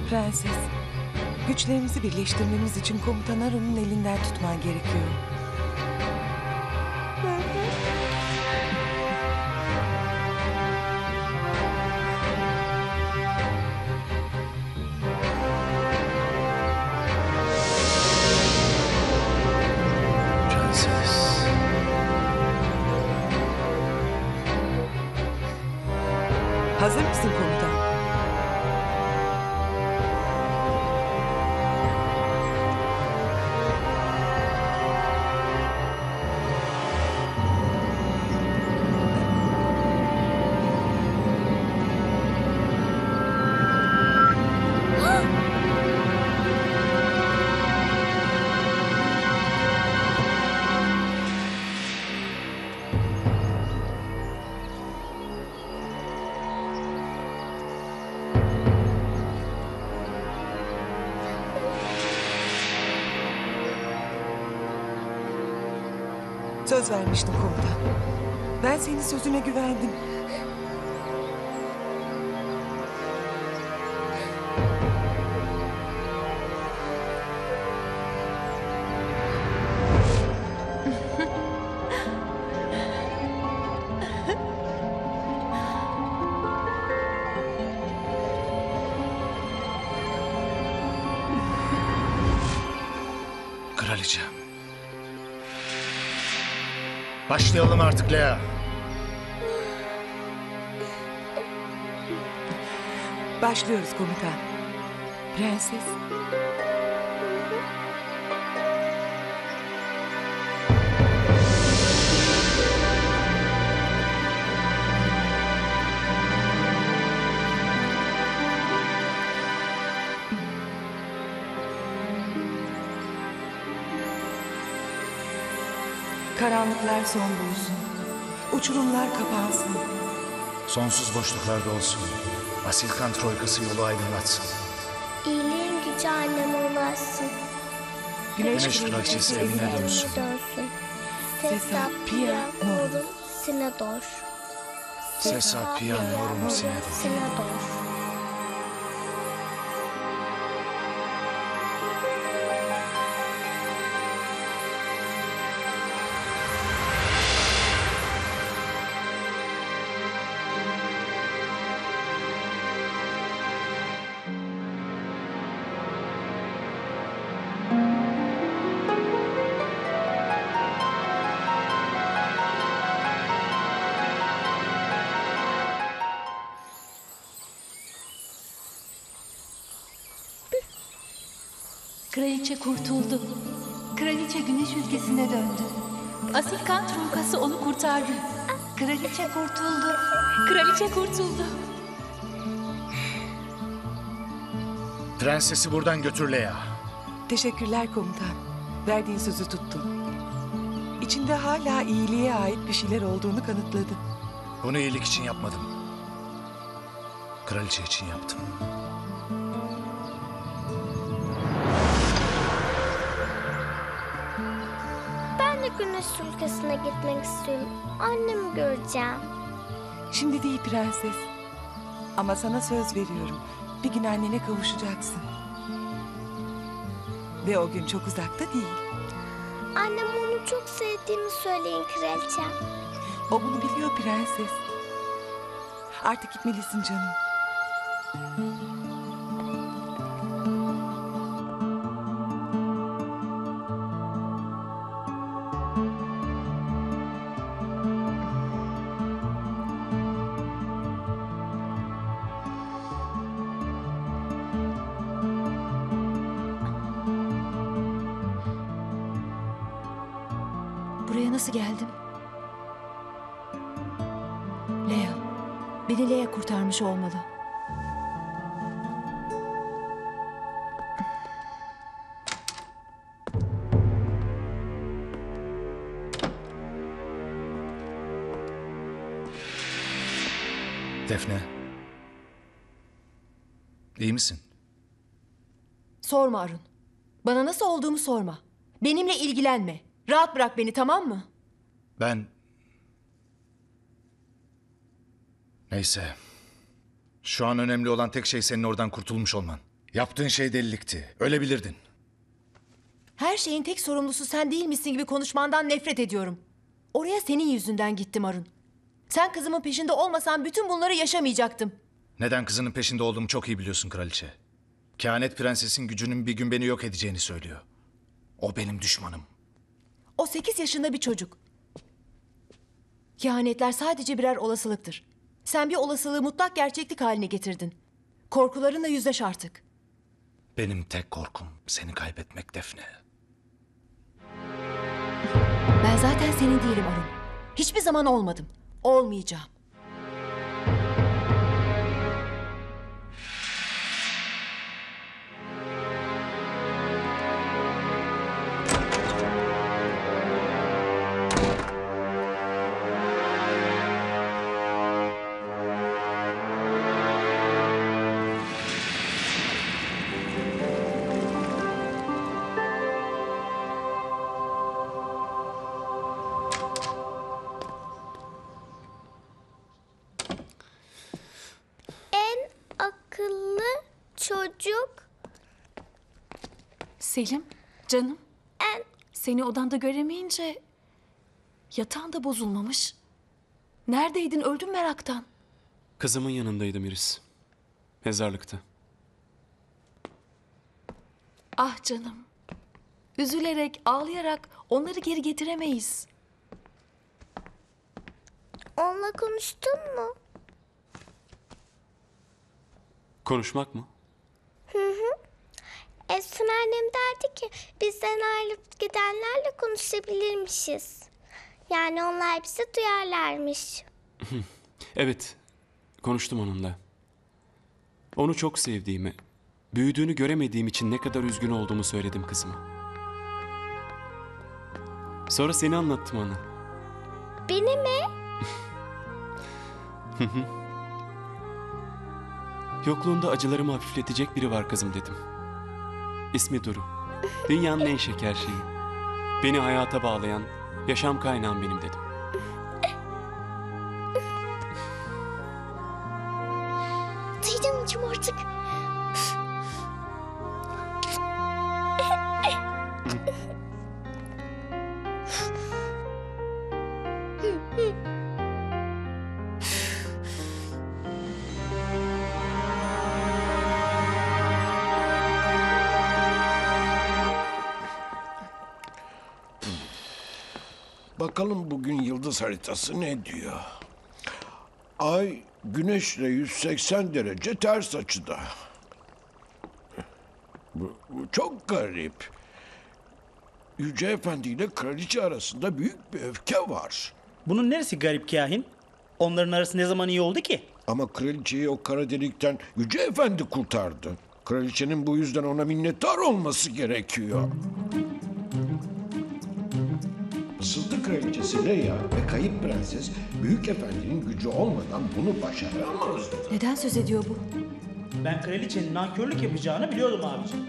Prenses, güçlerimizi birleştirmemiz için Komutan Aron'un elinden tutman gerekiyor. Prenses. Hazır mısın komutan? Söz vermiştim komutan. Ben senin sözüne güvendim. Kraliçem. Başlayalım artık Lea. Başlıyoruz komutan. Prenses. Karanlıklar son bulsun. Uçurumlar kapansın. Sonsuz boşluklarda olsun. Asil kan troikası yolu aydınlatsın. İyiliğin gücü anneme ulaşsın. Güneş kraliçesi evine dönsün. Sesa pia norum sinador. Sesa pia norum sinedor. Sinador. Kraliçe kurtuldu. Kraliçe güneş ülkesine döndü. Asil kan troikası onu kurtardı. Kraliçe kurtuldu. Kraliçe kurtuldu. Prensesi buradan götür Lea. Teşekkürler komutan. Verdiğin sözü tuttun. İçinde hala iyiliğe ait bir şeyler olduğunu kanıtladın. Bunu iyilik için yapmadım. Kraliçe için yaptım. Ben de güneş ülkesine gitmek istiyorum. Annemi göreceğim. Şimdi değil prenses. Ama sana söz veriyorum. Bir gün annene kavuşacaksın. Ve o gün çok uzakta değil. Anneme onu çok sevdiğimi söyleyin kraliçem. O bunu biliyor prenses. Artık gitmelisin canım. Buraya nasıl geldim? Lea. Beni Lea kurtarmış olmalı. Defne. İyi misin? Sorma Arun. Bana nasıl olduğumu sorma. Benimle ilgilenme. Rahat bırak beni, tamam mı? Ben... Neyse. Şu an önemli olan tek şey senin oradan kurtulmuş olman. Yaptığın şey delilikti. Ölebilirdin. Her şeyin tek sorumlusu sen değil misin gibi konuşmandan nefret ediyorum. Oraya senin yüzünden gittim Arun. Sen kızımın peşinde olmasan bütün bunları yaşamayacaktım. Neden kızının peşinde olduğumu çok iyi biliyorsun kraliçe. Kehanet prensesin gücünün bir gün beni yok edeceğini söylüyor. O benim düşmanım. O 8 yaşında bir çocuk. Kehanetler sadece birer olasılıktır. Sen bir olasılığı mutlak gerçeklik haline getirdin. Korkularınla yüzleş artık. Benim tek korkum seni kaybetmek Defne. Ben zaten senin değilim Arun. Hiçbir zaman olmadım. Olmayacağım. En akıllı çocuk. Selim, canım. En Seni odanda göremeyince yatağın da bozulmamış. Neredeydin? Öldüm meraktan. Kızımın yanındaydım Iris. Mezarlıkta. Ah canım. Üzülerek, ağlayarak onları geri getiremeyiz. onunla konuştun mu? Konuşmak mı? Efsun annem derdi ki bizden ayrılıp gidenlerle konuşabilirmişiz. Yani onlar bizi duyarlarmış. Evet, konuştum onunla. Onu çok sevdiğimi, büyüdüğünü göremediğim için ne kadar üzgün olduğumu söyledim kızıma. Sonra seni anlattım ona. Beni mi? Yokluğunda acılarımı hafifletecek biri var kızım dedim. İsmi Duru. Dünyanın en şeker şeyi. Beni hayata bağlayan, yaşam kaynağım benim dedim. Duydamayacağım artık. Bakalım bugün yıldız haritası ne diyor? Ay güneşle 180 derece ters açıda. Bu çok garip. Yüce Efendi ile kraliçe arasında büyük bir öfke var. Bunun neresi garip kahin? Onların arası ne zaman iyi oldu ki? Ama kraliçeyi o kara delikten Yüce Efendi kurtardı. Kraliçenin bu yüzden ona minnettar olması gerekiyor. Sızdı kraliçesi Leia ve kayıp prenses Büyük Efendi'nin gücü olmadan bunu başaramazdı. Neden söz ediyor bu? Ben kraliçenin nankörlük yapacağını biliyordum abiciğim.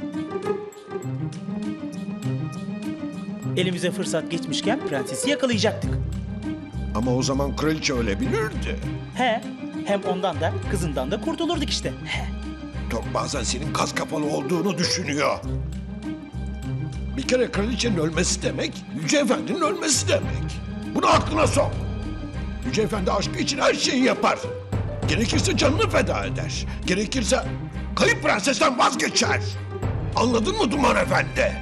Elimize fırsat geçmişken prensesi yakalayacaktık. Ama o zaman kraliçe ölebilirdi. He, hem ondan da kızından da kurtulurduk işte. He. Tok bazen senin kas kapalı olduğunu düşünüyor. Bir kere kraliçenin ölmesi demek, Yüce Efendi'nin ölmesi demek. Bunu aklına sok. Yüce Efendi aşkı için her şeyi yapar. Gerekirse canını feda eder. Gerekirse kayıp prensesten vazgeçer. Anladın mı Duman Efendi?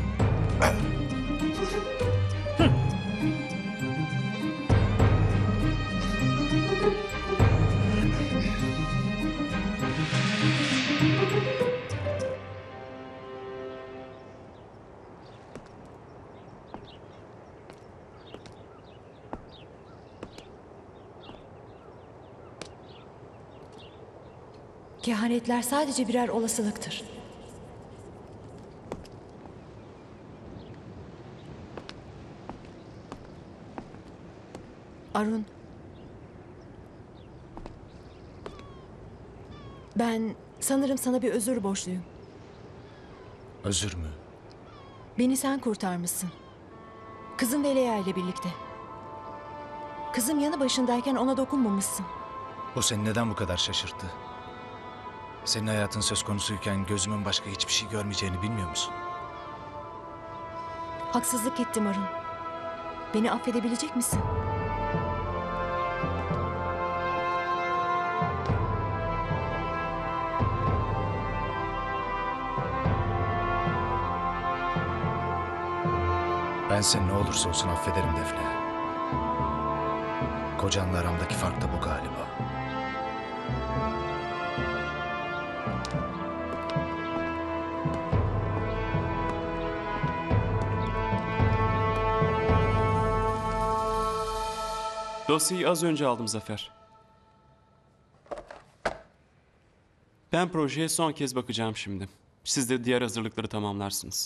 Kehanetler sadece birer olasılıktır. Arun. Ben sanırım sana bir özür borçluyum. Özür mü? Beni sen kurtarmışsın. Kızım ve Leia ile birlikte. Kızım yanı başındayken ona dokunmamışsın. O seni neden bu kadar şaşırttı? Senin hayatın söz konusuyken gözümün başka hiçbir şey görmeyeceğini bilmiyor musun? Haksızlık ettim Arun. Beni affedebilecek misin? Ben seni ne olursa olsun affederim Defne. Kocanla aramdaki fark da bu galiba. Dosyayı az önce aldım Zafer. Ben projeye son kez bakacağım şimdi. Siz de diğer hazırlıkları tamamlarsınız.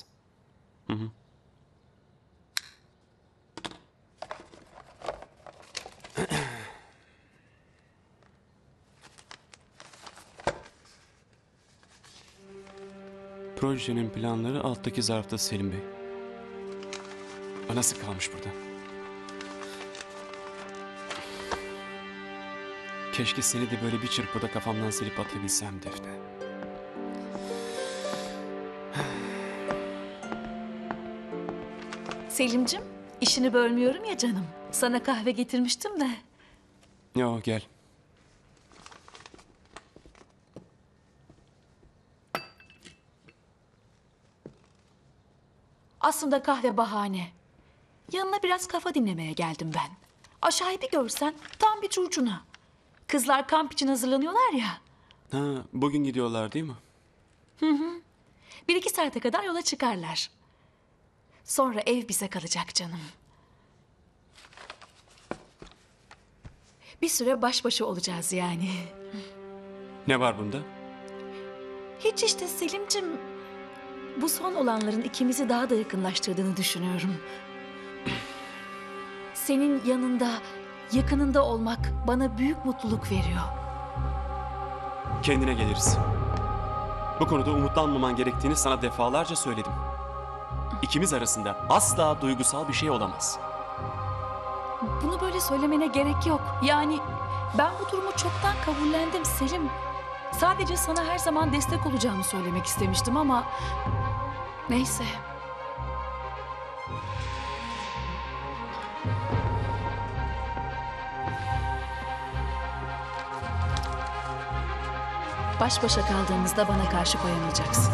Projenin planları alttaki zarfta Selim Bey. Anası kalmış burada. Keşke seni de böyle bir çırpıda kafamdan silip atabilsem Defne. Selim'cim, işini bölmüyorum ya canım. Sana kahve getirmiştim de. Yo gel. Aslında kahve bahane. Yanına biraz kafa dinlemeye geldim ben. Aşağıyı bir görsen tam bir curcuna. Kızlar kamp için hazırlanıyorlar ya. Ha, bugün gidiyorlar değil mi? 1-2 saate kadar yola çıkarlar. Sonra ev bize kalacak canım. Bir süre baş başa olacağız yani. Ne var bunda? Hiç işte Selim'cim. Bu son olanların ikimizi daha da yakınlaştırdığını düşünüyorum. Senin yanında, yakınında olmak bana büyük mutluluk veriyor. Kendine geliriz. Bu konuda umutlanmaman gerektiğini sana defalarca söyledim. İkimiz arasında asla duygusal bir şey olamaz. Bunu böyle söylemene gerek yok. Yani ben bu durumu çoktan kabullendim Selim. Sadece sana her zaman destek olacağımı söylemek istemiştim ama... Neyse. Baş başa kaldığımızda bana karşı koyamayacaksın.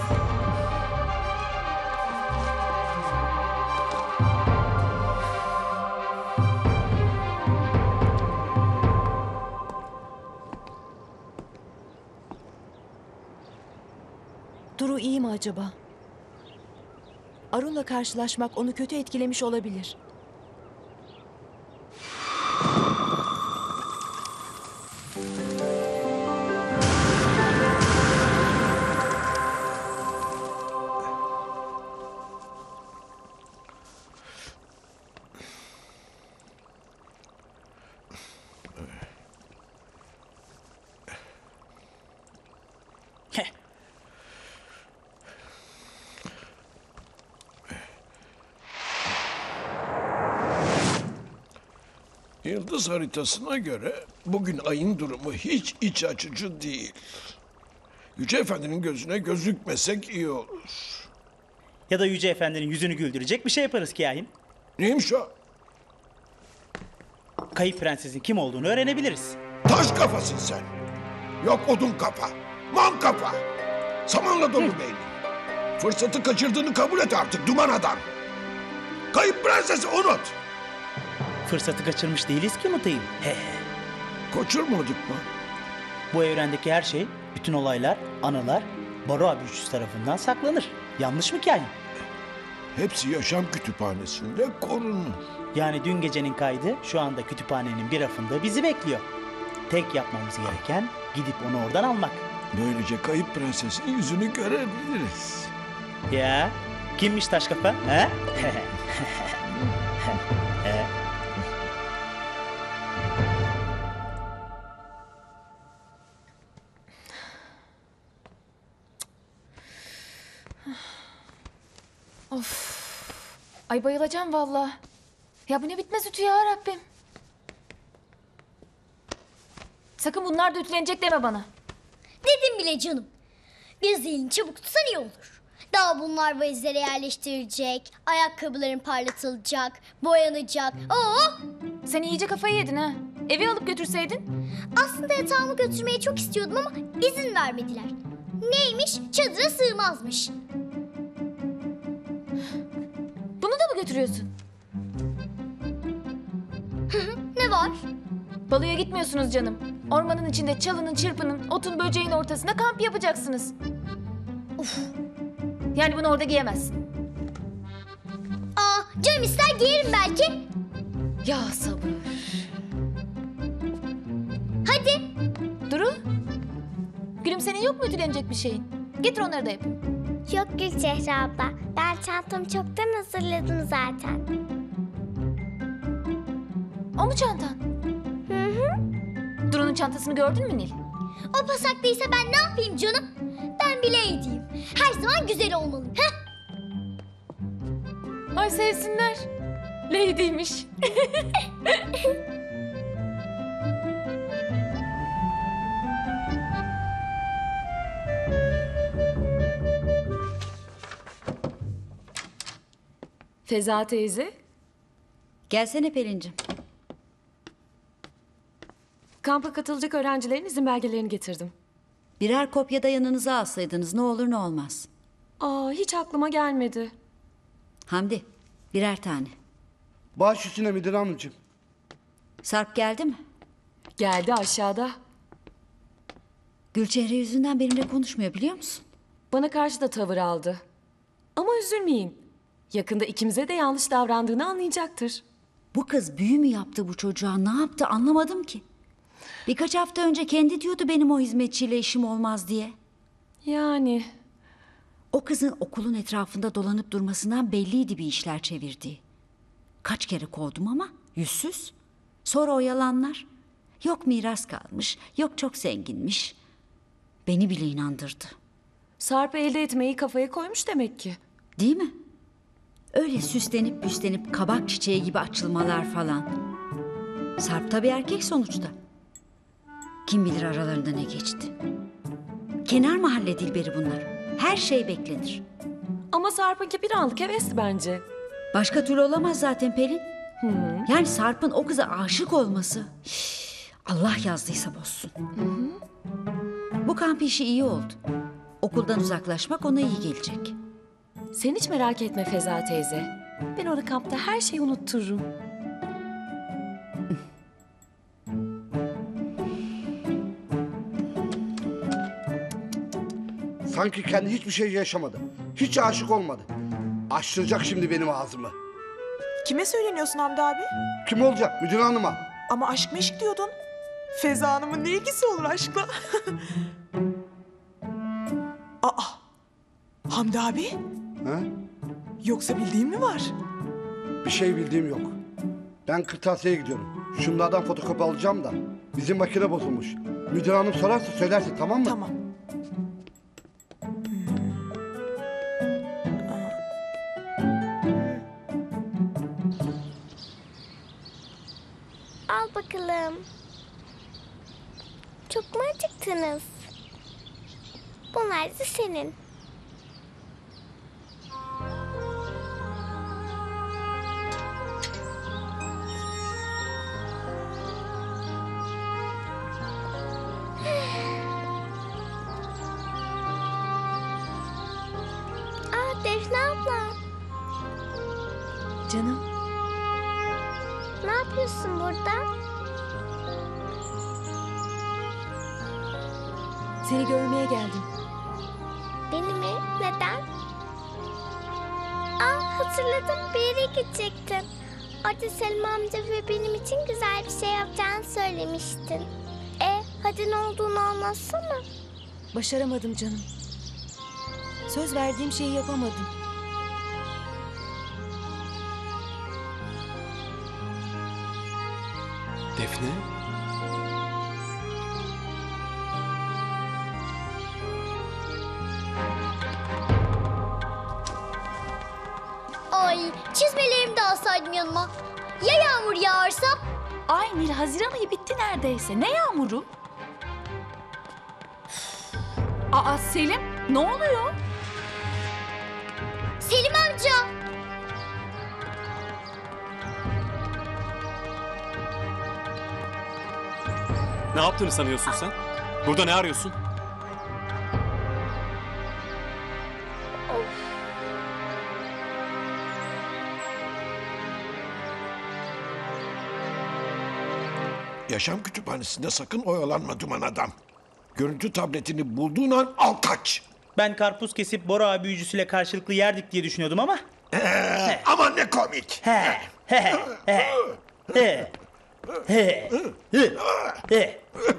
Duru iyi mi acaba? Arun'la karşılaşmak onu kötü etkilemiş olabilir. Heh. Yıldız haritasına göre bugün ayın durumu hiç iç açıcı değil. Yüce Efendi'nin gözüne gözükmesek iyi olur. Ya da Yüce Efendi'nin yüzünü güldürecek bir şey yaparız kahin. Neymiş o? Kayıp prensesin kim olduğunu öğrenebiliriz. Taş kafasın sen. Yok odun kafa. Mam kafa. Samanla dolu beynin. Fırsatı kaçırdığını kabul et artık duman adam. Kayıp prensesi unut. Fırsatı kaçırmış değiliz ki unutayım. Kaçırmadık mı? Bu evrendeki her şey, bütün olaylar, anılar Baroğa büyücüsü tarafından saklanır. Yanlış mı kahin? Hepsi yaşam kütüphanesinde korunur. Yani dün gecenin kaydı şu anda kütüphanenin bir rafında bizi bekliyor. Tek yapmamız gereken gidip onu oradan almak. Böylece kayıp prensesin yüzünü görebiliriz. Ya kimmiş taş kafa? Ha? Ay bayılacağım vallahi. Ya bu ne bitmez ütü ya Rabbim. Sakın bunlar da ütülenecek deme bana. Dedim bile canım. Bir zilini çabuk tutsan iyi olur. Daha bunlar valizlere yerleştirilecek, ayakkabıların parlatılacak, boyanacak. Sen iyice kafayı yedin ha. Eve alıp götürseydin. Aslında yatağımı götürmeyi çok istiyordum ama izin vermediler. Neymiş? Çadıra sığmazmış. Bunu da mı götürüyorsun? Ne var? Baloya gitmiyorsunuz canım. Ormanın içinde çalının, çırpının, otun, böceğin ortasında kamp yapacaksınız. Uf. Yani bunu orada giyemezsin. Canım ister giyerim belki. Ya sabır. Hadi. Duru. Gülüm, senin yok mu ütülenecek bir şeyin? Getir onları da yapayım. Yok Gülçehre abla. Ben çantamı çoktan hazırladım zaten. O mu çantan? Hı hı. Duru'nun çantasını gördün mü Nil? O pasaklıysa ben ne yapayım canım? Ben bile edeyim. Her zaman güzel olmalıyım. Heh. Ay sevsinler. Lady'ymiş. Feza teyze. Gelsene Pelin'cim. Kampa katılacak öğrencilerin izin belgelerini getirdim. Birer kopya da yanınıza alsaydınız ne olur ne olmaz. Hiç aklıma gelmedi. Hamdi, birer tane. Baş üstüne müdür hanımcığım. Sarp geldi mi? Geldi aşağıda. Gülçehre yüzünden benimle konuşmuyor biliyor musun? Bana karşı da tavır aldı. Ama üzülmeyin. Yakında ikimize de yanlış davrandığını anlayacaktır. Bu kız büyü mü yaptı bu çocuğa, ne yaptı anlamadım ki. Birkaç hafta önce kendi diyordu benim o hizmetçiyle işim olmaz diye. Yani... O kızın okulun etrafında dolanıp durmasından belliydi bir işler çevirdiği. Kaç kere kovdum ama yüzsüz. Sonra o yalanlar. Yok miras kalmış, yok çok zenginmiş. Beni bile inandırdı. Sarp'ı elde etmeyi kafaya koymuş demek ki. Değil mi? Öyle süslenip püslenip kabak çiçeği gibi açılmalar falan. Sarp tabii erkek sonuçta. Kim bilir aralarında ne geçti. Kenar mahalle dilberi bunlar. Her şey beklenir. Ama Sarp'ınki bir anlık hevesti bence. Başka türlü olamaz zaten Pelin. Yani Sarp'ın o kıza aşık olması... Allah yazdıysa bozsun. Bu kamp işi iyi oldu. Okuldan uzaklaşmak ona iyi gelecek. Sen hiç merak etme Feza teyze. Ben orada kampta her şeyi unuttururum. Sanki kendi hiçbir şey yaşamadı. Hiç aşık olmadı. Açtıracak şimdi benim ağzımı. Kime söyleniyorsun Hamdi abi? Kim olacak? Müdür hanıma. Ama aşk meşk diyordun. Feza Hanım'ın ne ilgisi olur aşkla? Hamdi abi? Ha? Yoksa bildiğin mi var? Bir şey bildiğim yok. Ben kırtasiyeye gidiyorum. Şunlardan fotokopi alacağım da. Bizim makine bozulmuş. Müdür hanım sorarsa söylersin tamam mı? Tamam. Al bakalım. Çok mu acıktınız? Bunlar da senin. Defne abla. Canım, Ne yapıyorsun burada? seni görmeye geldim. Beni mi? Neden? Hatırladım, bir yere gidecektin. Orada Selim amca ve benim için güzel bir şey yapacağını söylemiştin. Hadi ne olduğunu anlatsana. Başaramadım canım. Söz verdiğim şeyi yapamadım. Defne? Ay, çizmelerimi de alsaydım yanıma. Ya yağmur yağarsa? Ay Nil, Haziran ayı bitti neredeyse. Ne yağmuru? Aa Selim, ne oluyor? Selim amca. Ne yaptığını sanıyorsun sen? Burada ne arıyorsun? Yaşam kütüphanesinde sakın oyalanma Duman adam. Görüntü tabletini bulduğun an al kaç. Ben karpuz kesip Bora abi büyücüsüyle karşılıklı yerdik diye düşünüyordum ama. Aman ne komik. He, he, he, he, he, he.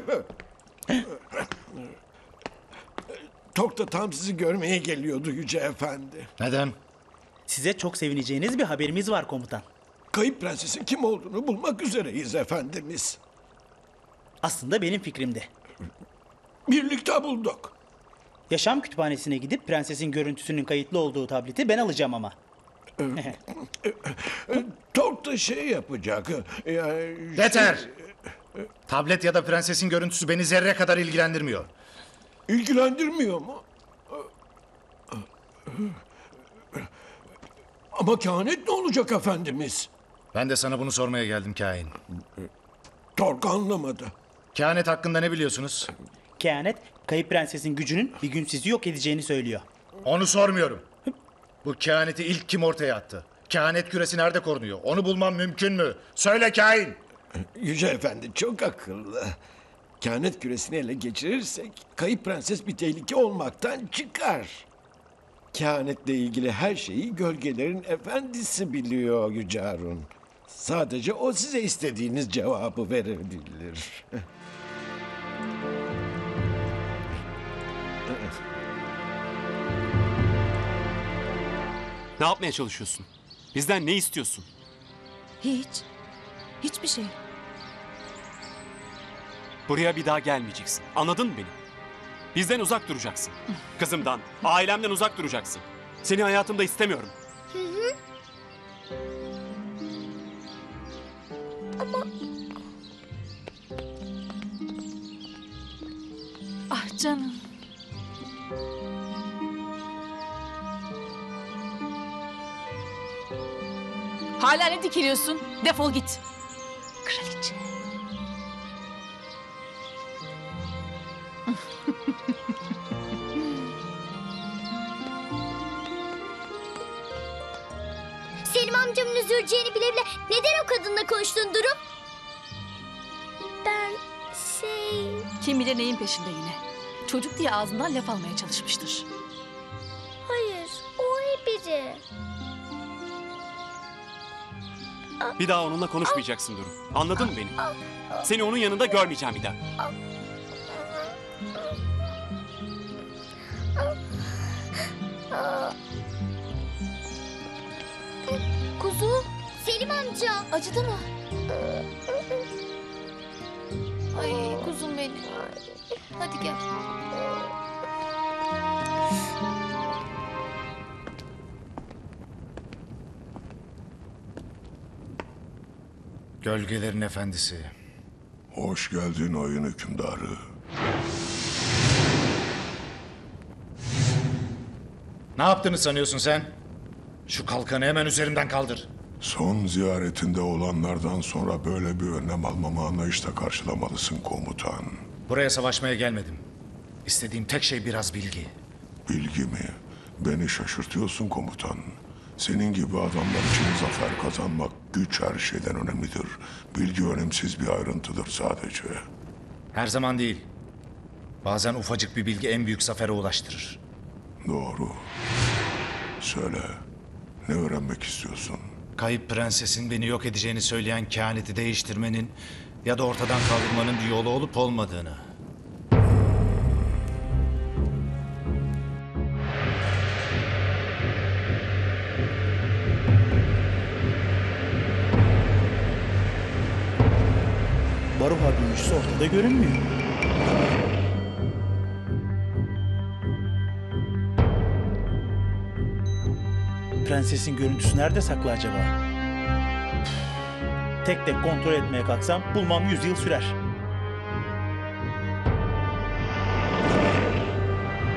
Tok da tam sizi görmeye geliyordu Yüce Efendi. Neden? Size çok sevineceğiniz bir haberimiz var komutan. Kayıp prensesin kim olduğunu bulmak üzereyiz efendimiz. Aslında benim fikrimdi. Birlikte bulduk. Yaşam kütüphanesine gidip prensesin görüntüsünün kayıtlı olduğu tableti ben alacağım ama. Tok da şey yapacak. Yani Yeter! Tablet ya da prensesin görüntüsü beni zerre kadar ilgilendirmiyor. İlgilendirmiyor mu? Ama kehanet ne olacak efendimiz? Ben de sana bunu sormaya geldim kain. Tork anlamadı. Kehanet hakkında ne biliyorsunuz? Kehanet, kayıp prensesin gücünün bir gün sizi yok edeceğini söylüyor. Onu sormuyorum. Bu kehaneti ilk kim ortaya attı? Kehanet küresi nerede korunuyor? Onu bulmam mümkün mü? Söyle kain! Yüce Efendi çok akıllı. Kehanet küresini ele geçirirsek kayıp prenses bir tehlike olmaktan çıkar. Kehanetle ilgili her şeyi gölgelerin efendisi biliyor Yüce Harun. Sadece o size istediğiniz cevabı verebilir. Ne yapmaya çalışıyorsun? Bizden ne istiyorsun? Hiç. Hiçbir şey. Buraya bir daha gelmeyeceksin. Anladın mı beni? Bizden uzak duracaksın. Kızımdan, ailemden uzak duracaksın. Seni hayatımda istemiyorum. Ah canım. Hala ne dikiliyorsun? Defol git. Kraliçe. Selim amcamın üzüleceğini bile bile neden o kadınla konuştun Duru? Ben Kim bilir neyin peşinde yine. Çocuk diye ağzından laf almaya çalışmıştır. hayır o iyi biri. Bir daha onunla konuşmayacaksın Duru. Anladın mı beni? Seni onun yanında görmeyeceğim bir daha. Kuzu, Selim amca. Acıdı mı? Ay kuzum benim. Hadi gel. Gölgelerin efendisi. Hoş geldin oyun hükümdarı. Ne yaptığını sanıyorsun sen? Şu kalkanı hemen üzerimden kaldır. Son ziyaretinde olanlardan sonra böyle bir önlem almamı anlayışla karşılamalısın komutan. Buraya savaşmaya gelmedim. İstediğim tek şey biraz bilgi. Bilgi mi? Beni şaşırtıyorsun komutan. Senin gibi adamlar için zafer kazanmak, güç her şeyden önemlidir. Bilgi önemsiz bir ayrıntıdır sadece. Her zaman değil. Bazen ufacık bir bilgi en büyük zafere ulaştırır. Doğru. Söyle, ne öğrenmek istiyorsun? Kayıp prensesin beni yok edeceğini söyleyen kehaneti değiştirmenin ya da ortadan kaldırmanın bir yolu olup olmadığını. Baruha büyücüsü ortada görünmüyor. Prensesin görüntüsü nerede saklı acaba? Tek tek kontrol etmeye kalksam bulmam 100 yıl sürer.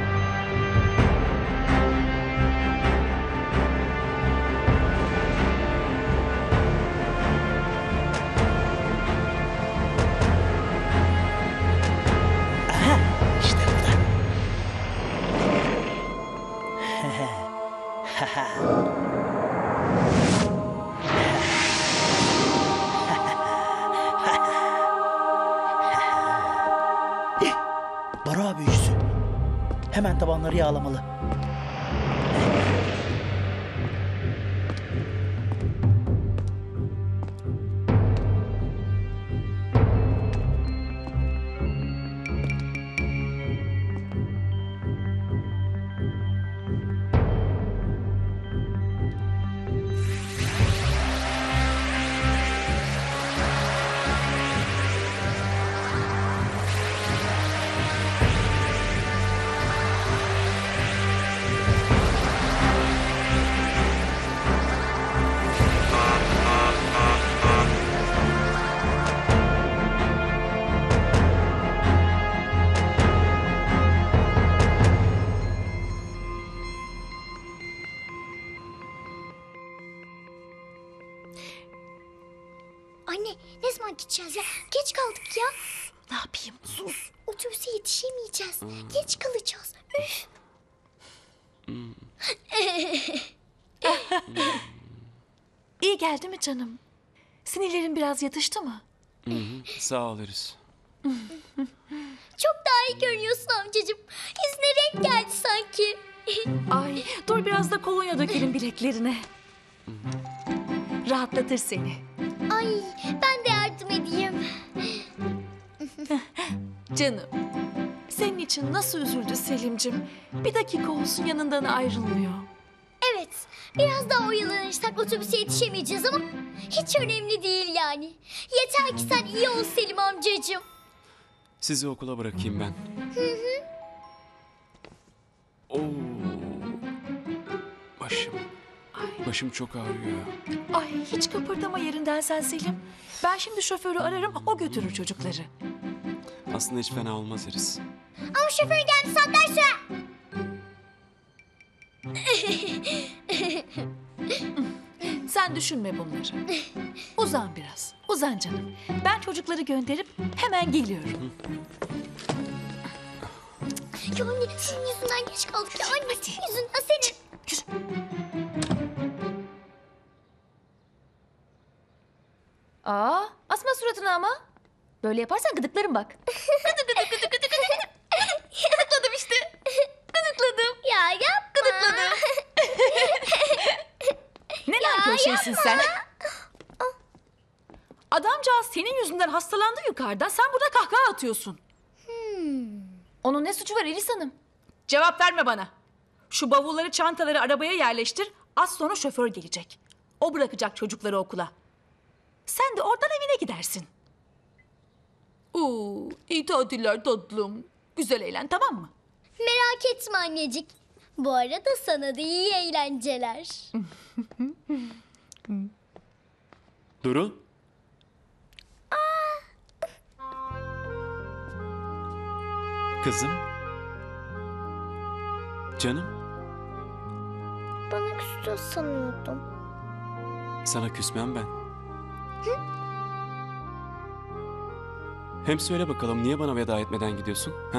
Baro abi büyücüsü. Hemen tabanları yağlamalı. Anne ne zaman gideceğiz ya? Geç kaldık ya. Ne yapayım? Sus. Otobüse yetişemeyeceğiz. Geç kalacağız. Üf. İyi geldi mi canım? Sinirlerin biraz yatıştı mı? Sağ oluruz. Çok daha iyi görünüyorsun amcacığım. Yüzüne renk geldi sanki. Ay dur biraz da kolonya dökelim bileklerine. Rahatlatır seni. Ay ben de yardım edeyim. Canım. Senin için nasıl üzüldü Selim'cim. Bir dakika olsun yanından ayrılmıyor. Evet biraz daha oyalanırsak otobüse yetişemeyeceğiz ama hiç önemli değil yani. Yeter ki sen iyi ol Selim amcacığım. Sizi okula bırakayım ben. Oo. Başım. Başım çok ağrıyor. Ay hiç kıpırdama yerinden sen Selim. Ben şimdi şoförü ararım, o götürür çocukları. Aslında hiç fena olmaz Iris. Ama şoför geldi saatler sürer. Sen düşünme bunları. Uzan biraz, uzan canım. Ben çocukları gönderip hemen geliyorum. Ya anne senin yüzünden geç kaldık ya anne. Senin yüzünden senin. Aa, asma suratını ama. Böyle yaparsan gıdıklarım bak. Gıdıkladım işte. Gıdıkladım. Ya yapma. Gıdıkladım. Ne nankör şeysin sen? Adamcağız senin yüzünden hastalandı yukarıda. Sen burada kahkaha atıyorsun. Onun ne suçu var Elis Hanım? Cevap verme bana. Şu bavulları, çantaları arabaya yerleştir. Az sonra şoför gelecek. O bırakacak çocukları okula. Sen de oradan evine gidersin. İyi tatiller tatlım. Güzel eğlen, tamam mı? Merak etme annecik. Bu arada sana da iyi eğlenceler. Duru? Kızım? Canım? Bana küstü sanıyordum. Sana küsmem ben. Hem söyle bakalım niye bana veda etmeden gidiyorsun? Ha?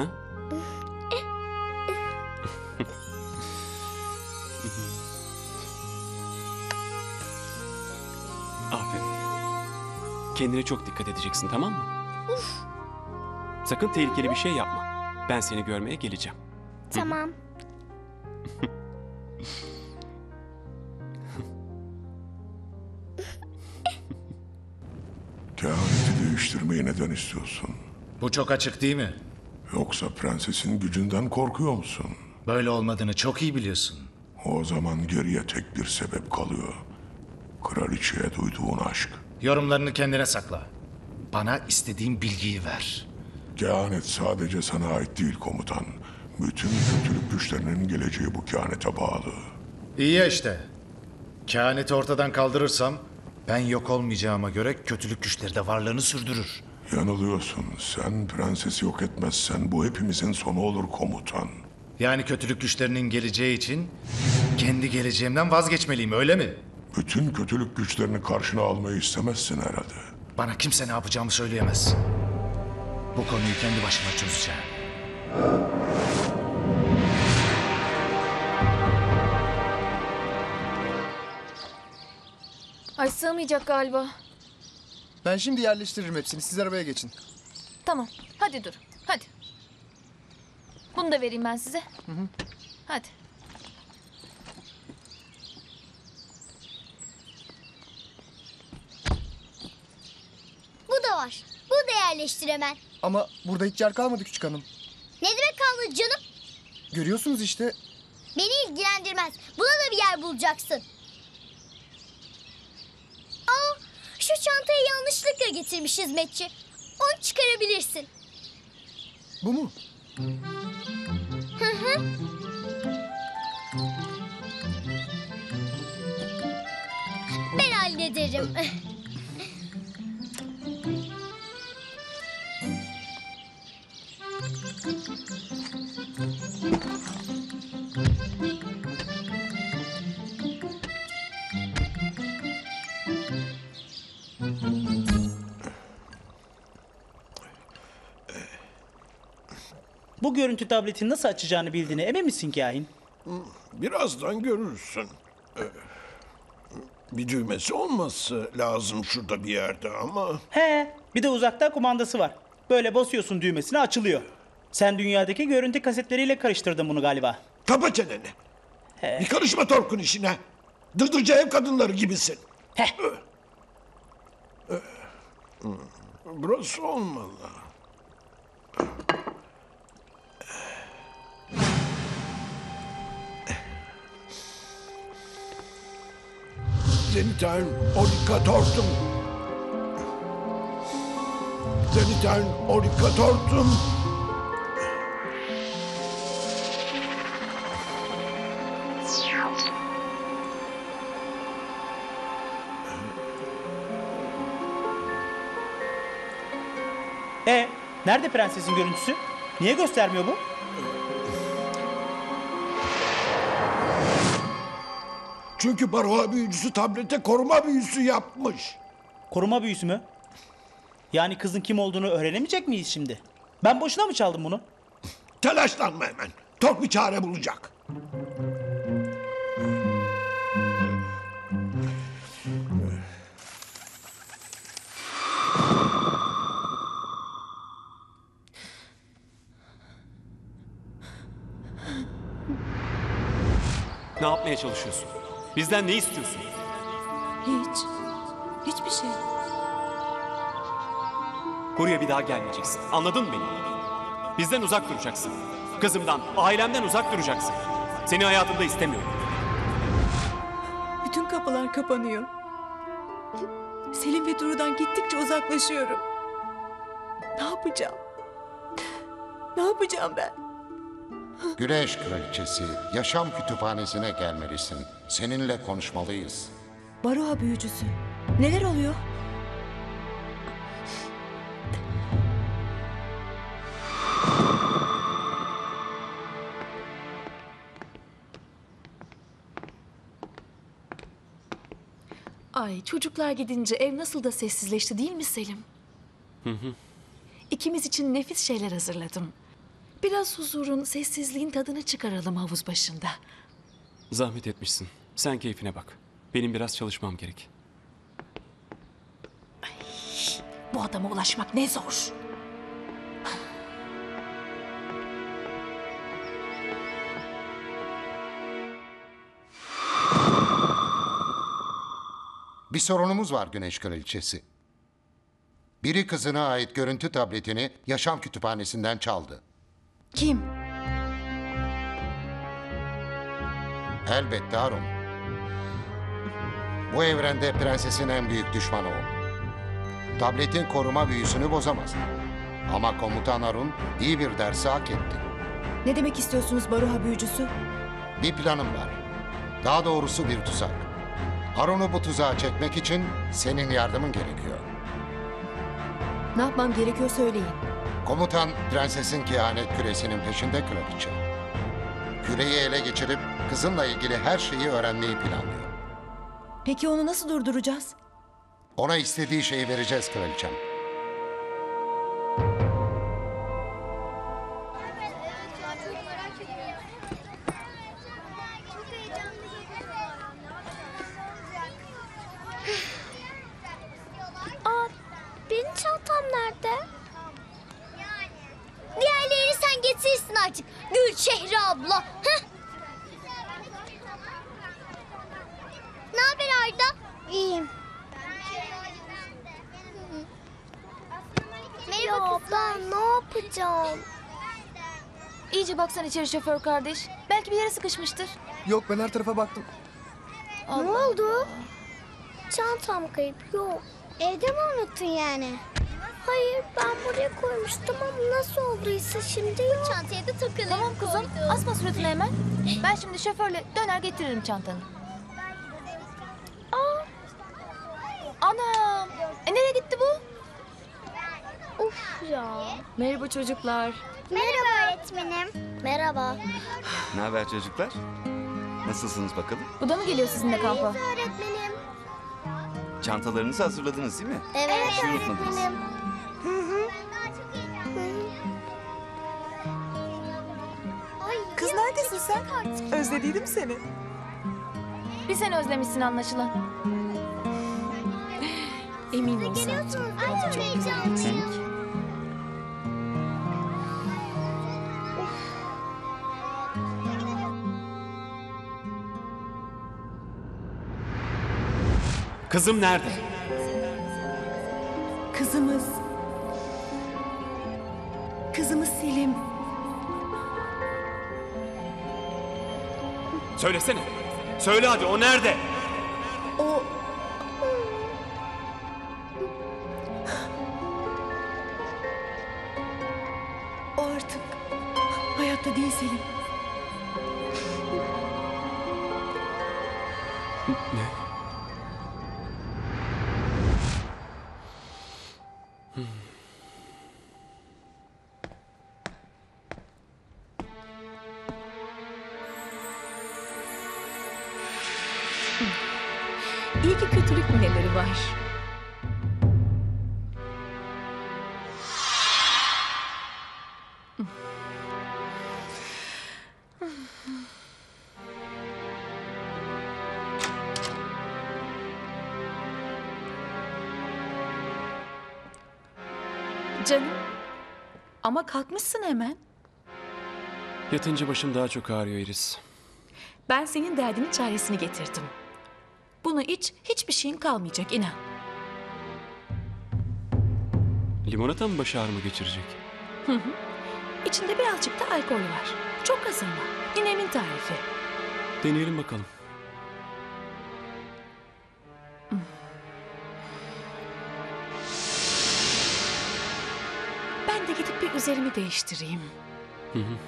Aferin. Kendine çok dikkat edeceksin, tamam mı? Sakın tehlikeli bir şey yapma. Ben seni görmeye geleceğim. Tamam. Kehaneti değiştirmeyi neden istiyorsun? Bu çok açık değil mi? Yoksa prensesin gücünden korkuyor musun? Böyle olmadığını çok iyi biliyorsun. O zaman geriye tek bir sebep kalıyor. Kraliçeye duyduğun aşk. Yorumlarını kendine sakla. Bana istediğin bilgiyi ver. Kehanet sadece sana ait değil komutan. Bütün kötülük güçlerinin geleceği bu kehanete bağlı. İyi ya işte. Kehaneti ortadan kaldırırsam ben yok olmayacağıma göre kötülük güçleri de varlığını sürdürür. Yanılıyorsun. Sen prensesi yok etmezsen bu hepimizin sonu olur komutan. Yani kötülük güçlerinin geleceği için kendi geleceğimden vazgeçmeliyim, öyle mi? Bütün kötülük güçlerini karşına almayı istemezsin herhalde. Bana kimse ne yapacağımı söyleyemez. Bu konuyu kendi başıma çözeceğim. Ay sığmayacak galiba. Ben şimdi yerleştiririm hepsini. Siz arabaya geçin. Tamam. Hadi dur. Hadi. Bunu da vereyim ben size. Hadi. Bu da var. Bunu da yerleştir hemen. Ama burada hiç yer kalmadı küçük hanım. Ne demek kaldı canım? Görüyorsunuz işte. Beni ilgilendirmez. Buna da bir yer bulacaksın. Aa, şu çantayı yanlışlıkla getirmiş hizmetçi. Onu çıkarabilirsin. Bu mu? Hı hı. Ben hallederim. Bu görüntü tabletini nasıl açacağını bildiğine emin misin Kahin? Birazdan görürsün. Bir düğmesi olması lazım şurada bir yerde ama... He, bir de uzaktan kumandası var. Böyle basıyorsun düğmesine açılıyor. Sen dünyadaki görüntü kasetleriyle karıştırdın bunu galiba. Kapa çeneni. Bir karışma Tork'un işine. Dırdırcı ev kadınları gibisin. Burası olmalı. Zenitern oricatortum. Zenitern oricatortum. Nerede prensesin görüntüsü? Niye göstermiyor bu? Çünkü Baroğa büyücüsü tablete koruma büyüsü yapmış. Koruma büyüsü mü? Yani kızın kim olduğunu öğrenemeyecek miyiz şimdi? Ben boşuna mı çaldım bunu? Telaşlanma hemen. Tork bir çare bulacak. Ne yapmaya çalışıyorsun? Bizden ne istiyorsun? Hiç. Hiçbir şey. Buraya bir daha gelmeyeceksin. Anladın mı beni? Bizden uzak duracaksın. Kızımdan, ailemden uzak duracaksın. Seni hayatımda istemiyorum. Bütün kapılar kapanıyor. Selim ve Duru'dan gittikçe uzaklaşıyorum. Ne yapacağım? Ne yapacağım ben? Güneş Kraliçesi, yaşam kütüphanesine gelmelisin. Seninle konuşmalıyız. Baroğa büyücüsü. Neler oluyor? Ay, çocuklar gidince ev nasıl da sessizleşti değil mi Selim? İkimiz için nefis şeyler hazırladım. Biraz huzurun, sessizliğin tadını çıkaralım havuz başında. Zahmet etmişsin. Sen keyfine bak. Benim biraz çalışmam gerek. Bu adama ulaşmak ne zor. Bir sorunumuz var Güneş Kraliçesi. Biri kızına ait görüntü tabletini yaşam kütüphanesinden çaldı. Kim? Elbette Harun. Bu evrende prensesin en büyük düşmanı o. Tabletin koruma büyüsünü bozamaz. Ama komutan Harun iyi bir dersi hak etti. Ne demek istiyorsunuz Baroğa büyücüsü? Bir planım var. Daha doğrusu bir tuzak. Harun'u bu tuzağa çekmek için senin yardımın gerekiyor. Ne yapmam gerekiyor söyleyin. Komutan prensesin kehanet küresinin peşinde kraliçe. Küreyi ele geçirip kızınla ilgili her şeyi öğrenmeyi planlıyor. Peki onu nasıl durduracağız? Ona istediği şeyi vereceğiz kraliçem. Aa, benim çantam nerede? Diğerlerini sen getirirsin artık Gülçehre abla. Heh. Ne haber Arda? İyiyim. Merhaba Ben ne yapacağım? İyice baksan içeri şoför kardeş. Belki bir yere sıkışmıştır. Yok, ben her tarafa baktım. Ne oldu? Çantam kayıp, yok. Evde mi unuttun yani? Hayır, ben buraya koymuştum ama nasıl olduysa şimdi yok. Çantaya da takılır. Tamam kızım, asma suratını hemen. Ben şimdi şoförle döner getiririm çantanı. Aa! Anam! Nereye gitti bu? Uf ya. Merhaba çocuklar. Merhaba öğretmenim. Merhaba. Ne haber çocuklar? Nasılsınız bakalım? Bu da mı geliyor sizinle kampa? Öğretmenim. Çantalarınızı hazırladınız değil mi? Evet Bir şey unutmadınız. öğretmenim. Hı hı. Kız neredesin sen? Özlediydim seni. Bir sen özlemişsin anlaşılan. Emin ol sen. Geliyorsunuz. Ay çok heyecanlıyım. Kızım nerede? Kızımız. Kızımız Selim. Söylesene. Söyle hadi, o nerede? O... O artık hayatta değil Selim. Ne? İyi ki kötülük nineleri var. Canım. Ama kalkmışsın hemen. Yatınca başım daha çok ağrıyor Iris. Ben senin derdinin çaresini getirdim. Bunu iç, hiçbir şeyin kalmayacak inan. Limonata mı baş ağrımı geçirecek? Hı hı. İçinde birazcık da alkol var. Çok az ama. Ninemin tarifi. Deneyelim bakalım. Ben de gidip bir üzerimi değiştireyim. Hı hı.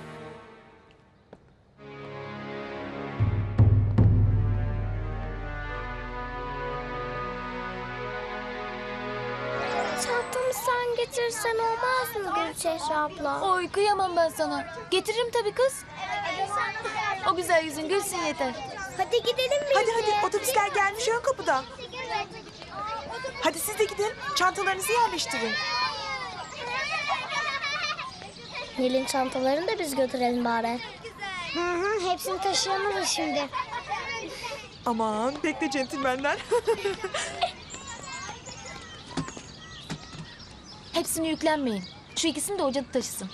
Çantamı sen getirsen olmaz mı Gülçehre abla? Oy kıyamam ben sana. Getiririm tabii kız. O güzel yüzün gülsün yeter. Hadi gidelim mi? Hadi otobüsler gelmiş ön kapıda. Hadi siz de gidin. Çantalarınızı yerleştirin. Nil'in çantalarını da biz götürelim bari. Hepsini taşıyamayız şimdi. Aman pek de centilmenler. Hepsini yüklenmeyin. Şu ikisini de hocada taşısın.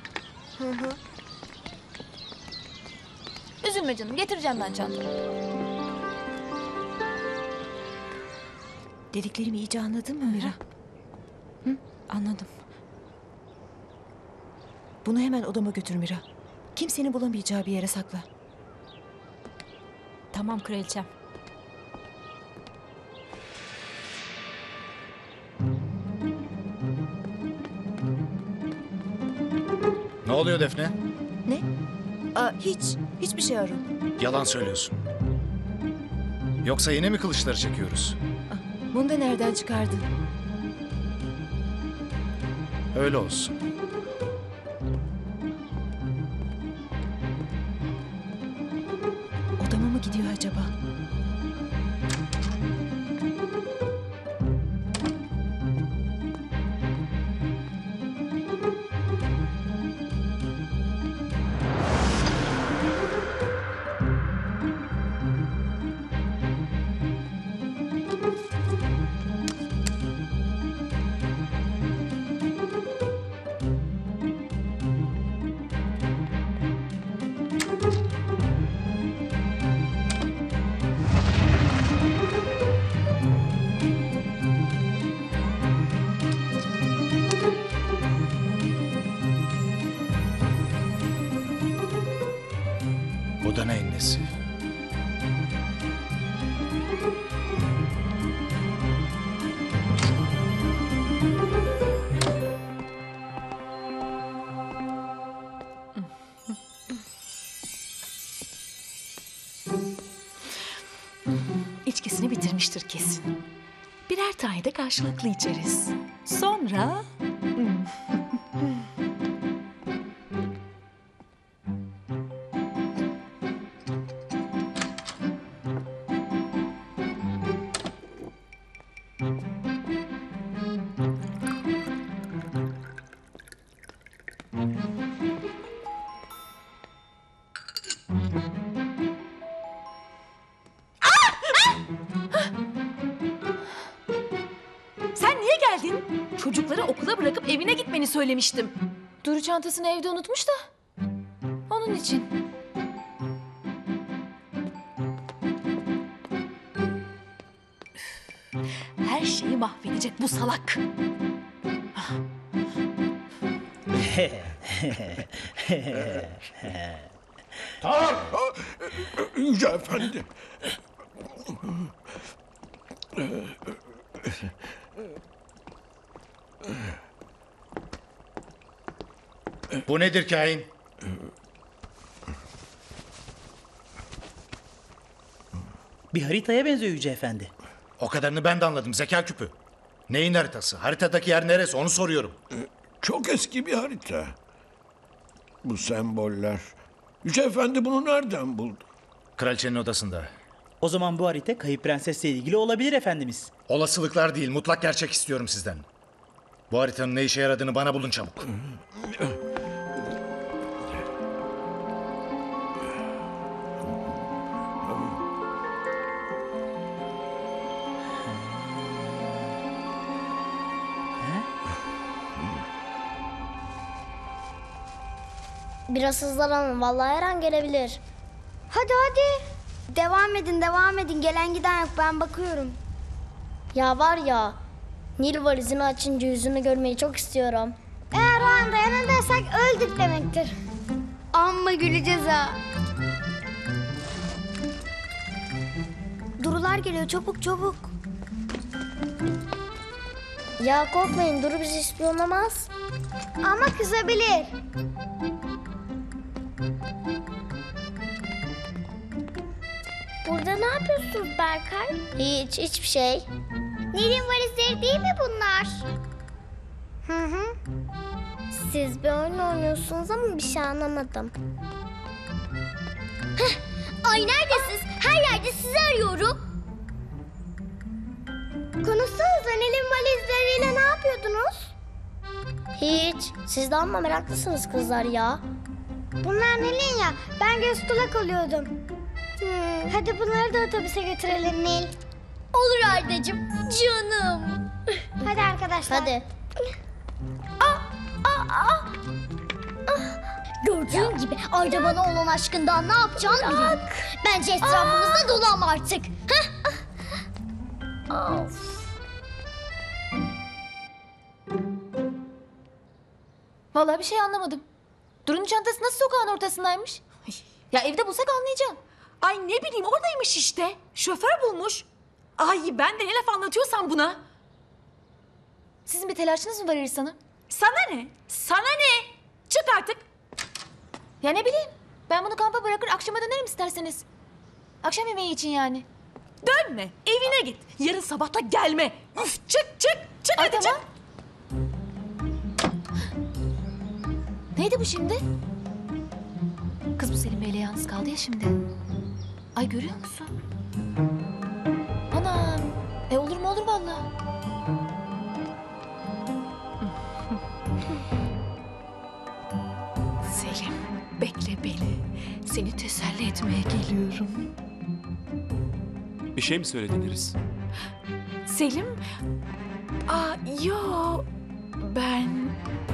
Üzülme canım, getireceğim ben çantamı. Dediklerimi iyice anladın mı Mira? Hı? Anladım. Bunu hemen odama götür Mira. Kimsenin bulamayacağı bir yere sakla. Tamam kraliçem. Ne oluyor Defne? Ne? Hiçbir şey Harun. Yalan söylüyorsun. Yoksa yine mi kılıçları çekiyoruz? Bunu da nereden çıkardın? Öyle olsun. Odama mı gidiyor acaba? Bu da neyin nesi? İçkisini bitirmiştir kesin. Birer tane de karşılıklı içeriz. Sonra... Sen niye geldin? Çocukları okula bırakıp evine gitmeni söylemiştim. Duru çantasını evde unutmuş da. Onun için. Her şeyi mahvedecek bu salak. Tamam. Yüce Efendi. Bu nedir kain? Bir haritaya benziyor Yüce Efendi. O kadarını ben de anladım. Zeka küpü. Neyin haritası? Haritadaki yer neresi? Onu soruyorum. Çok eski bir harita. Bu semboller. Yüce Efendi bunu nereden buldu? Kraliçenin odasında. O zaman bu harita kayıp prensesle ilgili olabilir efendimiz. Olasılıklar değil, mutlak gerçek istiyorum sizden. Bu haritanın ne işe yaradığını bana bulun çabuk. Biraz hızlanalım. Vallahi her an gelebilir. Hadi hadi. Devam edin. Gelen giden yok. Ben bakıyorum. Ya var ya. Nil valizini açınca yüzünü görmeyi çok istiyorum. Eğer o anda yanındaysak öldük demektir. Amma güleceğiz ha. Durular geliyor. Çabuk. Ya korkmayın. Duru bizi ispiyonlamaz. Ama kızabilir. Burada ne yapıyorsunuz Berkay? Hiçbir şey. Nil'in valizleri değil mi bunlar? Hı. Siz bir oyun oynuyorsunuz ama bir şey anlamadım. Ay neredesiniz? Her yerde sizi arıyorum. Konuşsanıza Nil'in valizleriyle ne yapıyordunuz? Hiç. Siz de amma meraklısınız kızlar ya. Bunlar Nil'in ya. Ben göz kulak oluyordum. Hadi bunları da otobüse götürelim Nil. Olur Ardacığım. Canım. Hadi arkadaşlar. Hadi. Gördüğün gibi Arda bana olan aşkından ne yapacağını biliyor. Bence etrafımızda dolanma artık. Vallahi bir şey anlamadım. Duru'nun çantası nasıl sokağın ortasındaymış? Ya evde bulsak anlayacağım. Ay ne bileyim oradaymış işte. Şoför bulmuş. Ay ben de ne laf anlatıyorsam buna. Sizin bir telaşınız mı var Iris Hanım? Sana ne? Sana ne? Çık artık. Ya ne bileyim. Ben bunu kampa bırakır akşama dönerim isterseniz. Akşam yemeği için yani. Dönme. Evine git. Yarın sabah da gelme. Üf, çık. Çık hadi tamam. Çık. Neydi bu şimdi? Kız bu Selim Bey'le yalnız kaldı ya şimdi. Ay görüyor musun? Anam. Olur mu olur vallahi. Selim bekle beni. Seni teselli etmeye geliyorum. Bir şey mi söyledin Iris? Selim. Yo. Ben...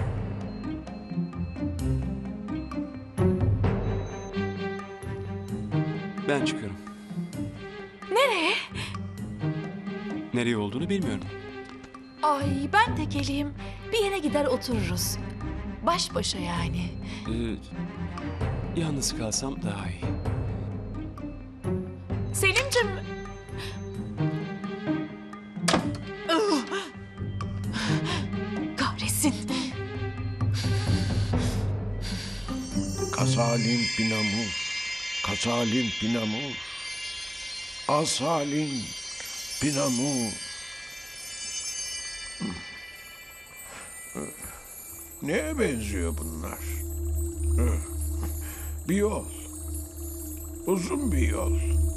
Ben çıkıyorum. Nereye? Nereye olduğunu bilmiyorum. Ay ben tekeliyim. Bir yere gider otururuz. Baş başa yani. Yalnız kalsam daha iyi. Kasalim pinamur, kasalim pinamur, asalim pinamur. Neye benziyor bunlar? Bir yol. Uzun bir yol.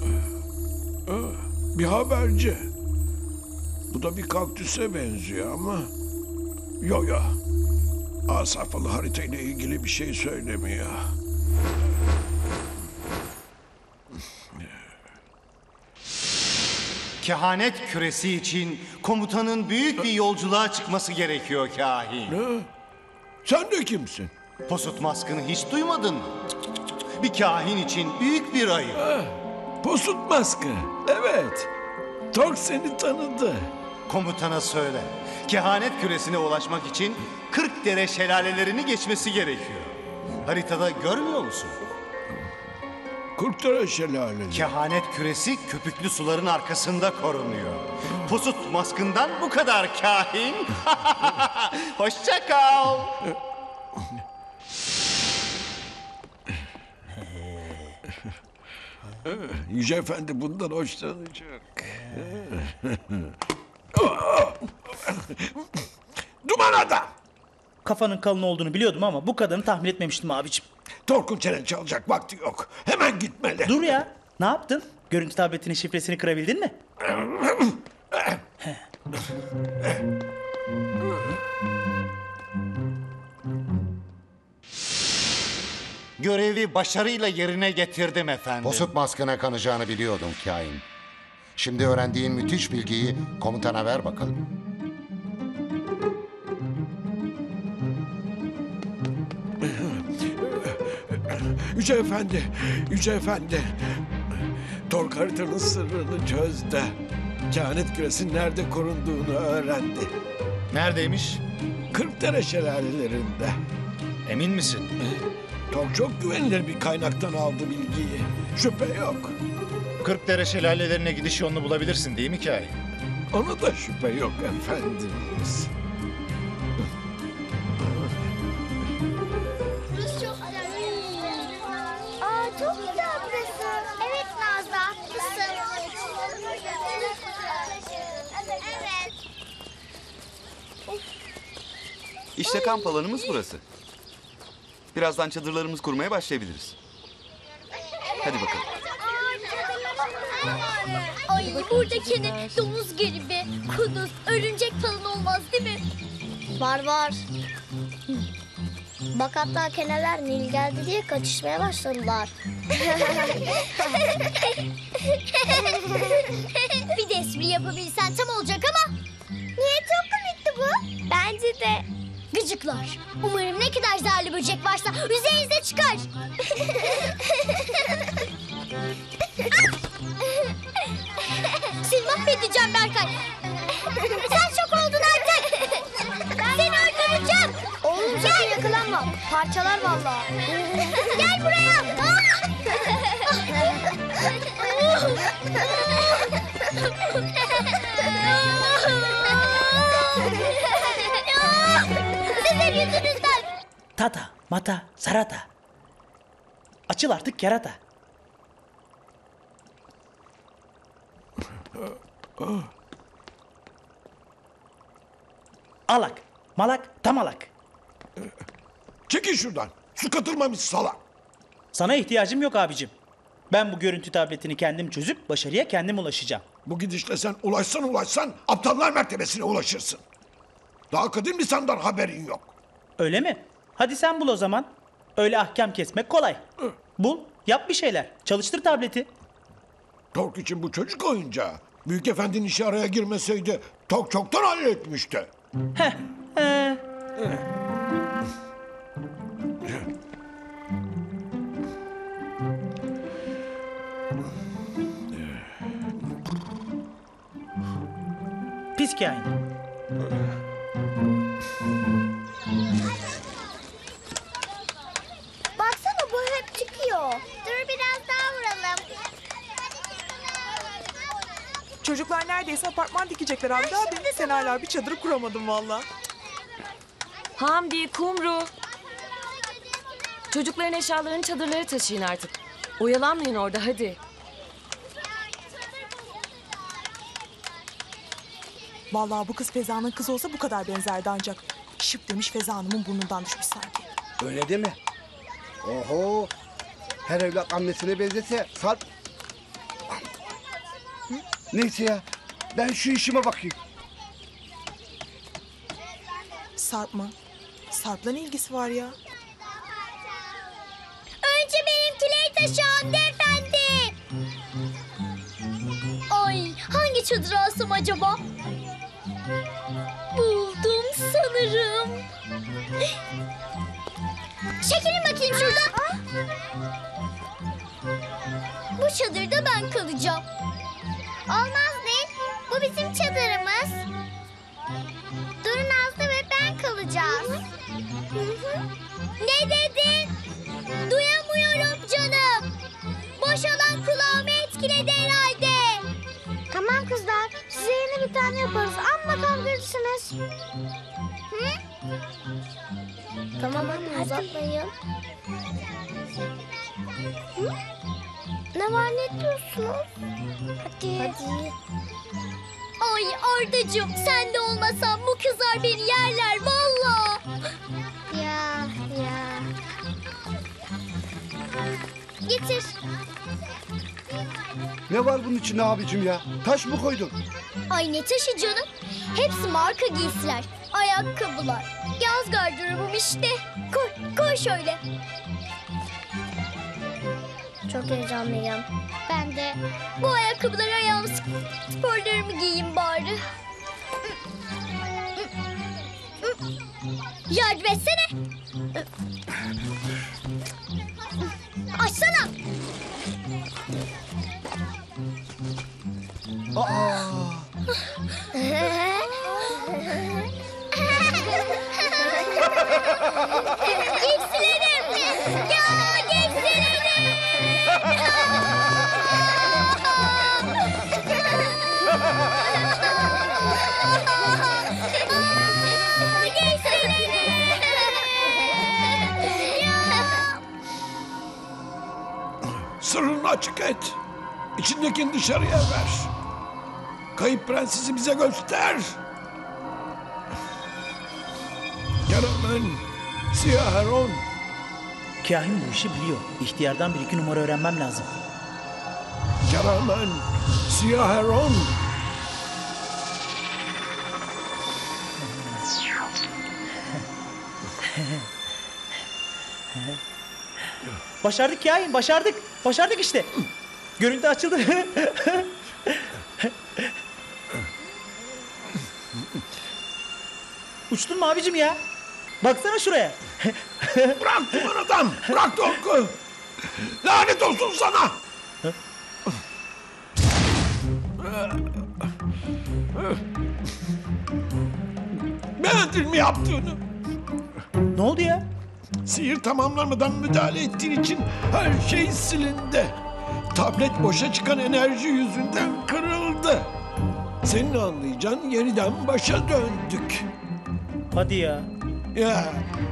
Bir haberci. Bu da bir kaktüse benziyor ama... Yo. Asaf'ın haritayla ilgili bir şey söylemiyor. Kehanet küresi için komutanın büyük bir yolculuğa çıkması gerekiyor kahin. Ne? Sen de kimsin? Posut maskını hiç duymadın mı? Bir kahin için büyük bir ayıp. Posut maskı, evet. Tork seni tanıdı. Komutana söyle. Kehanet küresine ulaşmak için 40 dere şelalelerini geçmesi gerekiyor. Haritada görmüyor musun? 40 dere şelaleleri. Kehanet küresi köpüklü suların arkasında korunuyor. Posut maskından bu kadar kahin. Hoşça kal. Yüce Efendi bundan hoşlanacak. Duman adam! Kafanın kalın olduğunu biliyordum ama bu kadarını tahmin etmemiştim abicim. Tork'un çene çalacak vakti yok. Hemen gitmeli. Dur ya. Ne yaptın? Görüntü tabletinin şifresini kırabildin mi? Görevi başarıyla yerine getirdim efendim. Posut maskına kanacağını biliyordum kain. Şimdi öğrendiğin müthiş bilgiyi komutana ver bakalım. Yüce Efendi, Yüce Efendi. Tork haritanın sırrını çözdü. Kehanet küresinin nerede korunduğunu öğrendi. Neredeymiş? 40 dere şelalelerinde. Emin misin? Tork çok güvenilir bir kaynaktan aldı bilgiyi. Şüphe yok. 40 dere şelalelerine gidiş yolunu bulabilirsin değil mi kahin? Ona da şüphe yok efendimiz. Aa, çok güzel burası. Evet Nazlı, haklısın. Evet. İşte kamp alanımız burası. Birazdan çadırlarımızı kurmaya başlayabiliriz. Hadi bakalım. Ay buradakine domuz gribi, kuduz, örümcek falan olmaz değil mi? Var. Bak hatta keneler Nil geldi diye kaçışmaya başladılar. Bir de espri yapabilsen tam olacak ama. Niye çok komikti bu? Bence de. Gıcıklar. Umarım ne kadar zararlı böcek varsa üzerinize çıkar. Seni mahvedeceğim Berkay. Sen şok oldun artık. Seni öldüreceğim. Oğlum sakın yakalanma. Parçalar vallahi. Gel buraya. Sizin yüzünüzden. Tata, mata, sarata. Açıl artık kerata. Alak, malak, tamalak. Çekil şuradan. Su katılmamış salak. Sana ihtiyacım yok abicim. Ben bu görüntü tabletini kendim çözüp başarıya kendim ulaşacağım. Bu gidişle sen ulaşsan aptallar mertebesine ulaşırsın. Daha kadim lisandan haberin yok. Öyle mi? Hadi sen bul o zaman. Öyle ahkam kesmek kolay. Bul, yap bir şeyler. Çalıştır tableti. Tork için bu çocuk oyuncağı. Büyük efendinin işi araya girmeseydi Tork çoktan halletmişti. Pis kain. Baksana bu hep çıkıyor. Dur biraz daha vuralım. Çocuklar neredeyse apartman dikecekler Hamdi abi. Sen hala bir çadır kuramadın valla. Hamdi, Kumru. Çocukların eşyalarını çadırlara taşıyın artık. Oyalanmayın orada hadi. Vallahi bu kız Feza'nın kızı olsa bu kadar benzerdi ancak. Şıp demiş Feza Hanım'ın burnundan düşmüş sanki. Öyle değil mi? Oho. Her evlat annesine benzese Sarp... Neyse ya. Ben şu işime bakayım. Sarp mı? Sarp'la ne ilgisi var ya? Önce benimkileri taşı Hamdi Efendi. Ay hangi çadırı alsam acaba? Buldum sanırım. Çekilin bakayım şuradan. Bu çadırda ben kalacağım. Olmaz Nil. Bu bizim çadırımız. Durun Nazlı ve ben kalacağız. Ne dedin? Duyamıyorum canım. Boş olan kulağımı etkiledi herhalde. Tamam kızlar. Size yeni bir tane yaparız. Amma kavgacısınız. Hı? Tamam hadi uzatmayın. Hı? Ne var ne diyorsunuz? Hadi. Ay Ardacığım sen de olmasan bu kızlar beni yerler valla. Ya. Getir. Ne var bunun içinde abicim ya? Taş mı koydun? Ay ne taşı canım. Hepsi marka giysiler. Ayakkabılar. Yaz gardırobum işte. Koy şöyle. Çok heyecanlıyım. Ben de. Bu ayakkabıları ayağım sporlarımı giyeyim bari. Yardım etsene. Açsana. Giysilerim. Ya giysilerim. Sırrını açık et. İçindekini dışarıya ver. Kayıp prensesi bize göster. Karamen, Siyah Heron. Kahin bu işi biliyor. İhtiyardan bir iki numara öğrenmem lazım. Karamen, Siyah Heron. Başardık Kahin, başardık. Başardık işte. Görüntü açıldı. Uçtun mu abicim ya? Baksana şuraya. Bırak kumanadan, bırak Tonku. Lanet olsun sana. Beğendin mi yaptığını? Ne oldu ya? Sihir tamamlamadan müdahale ettiğin için her şey silindi. Tablet boşa çıkan enerji yüzünden kırıldı. Senin anlayacağın yeniden başa döndük. Hadi ya. Ya.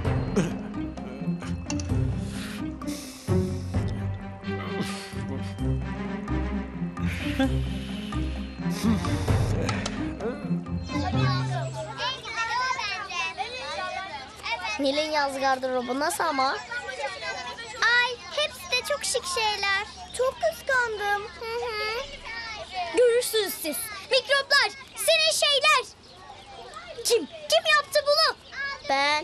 Nil'in yaz gardırobu nasıl ama? Ay hepsi de çok şık şeyler. Çok kıskandım. Görürsünüz siz. Mikroplar, senin şeyler. Kim yaptı bunu? Ben.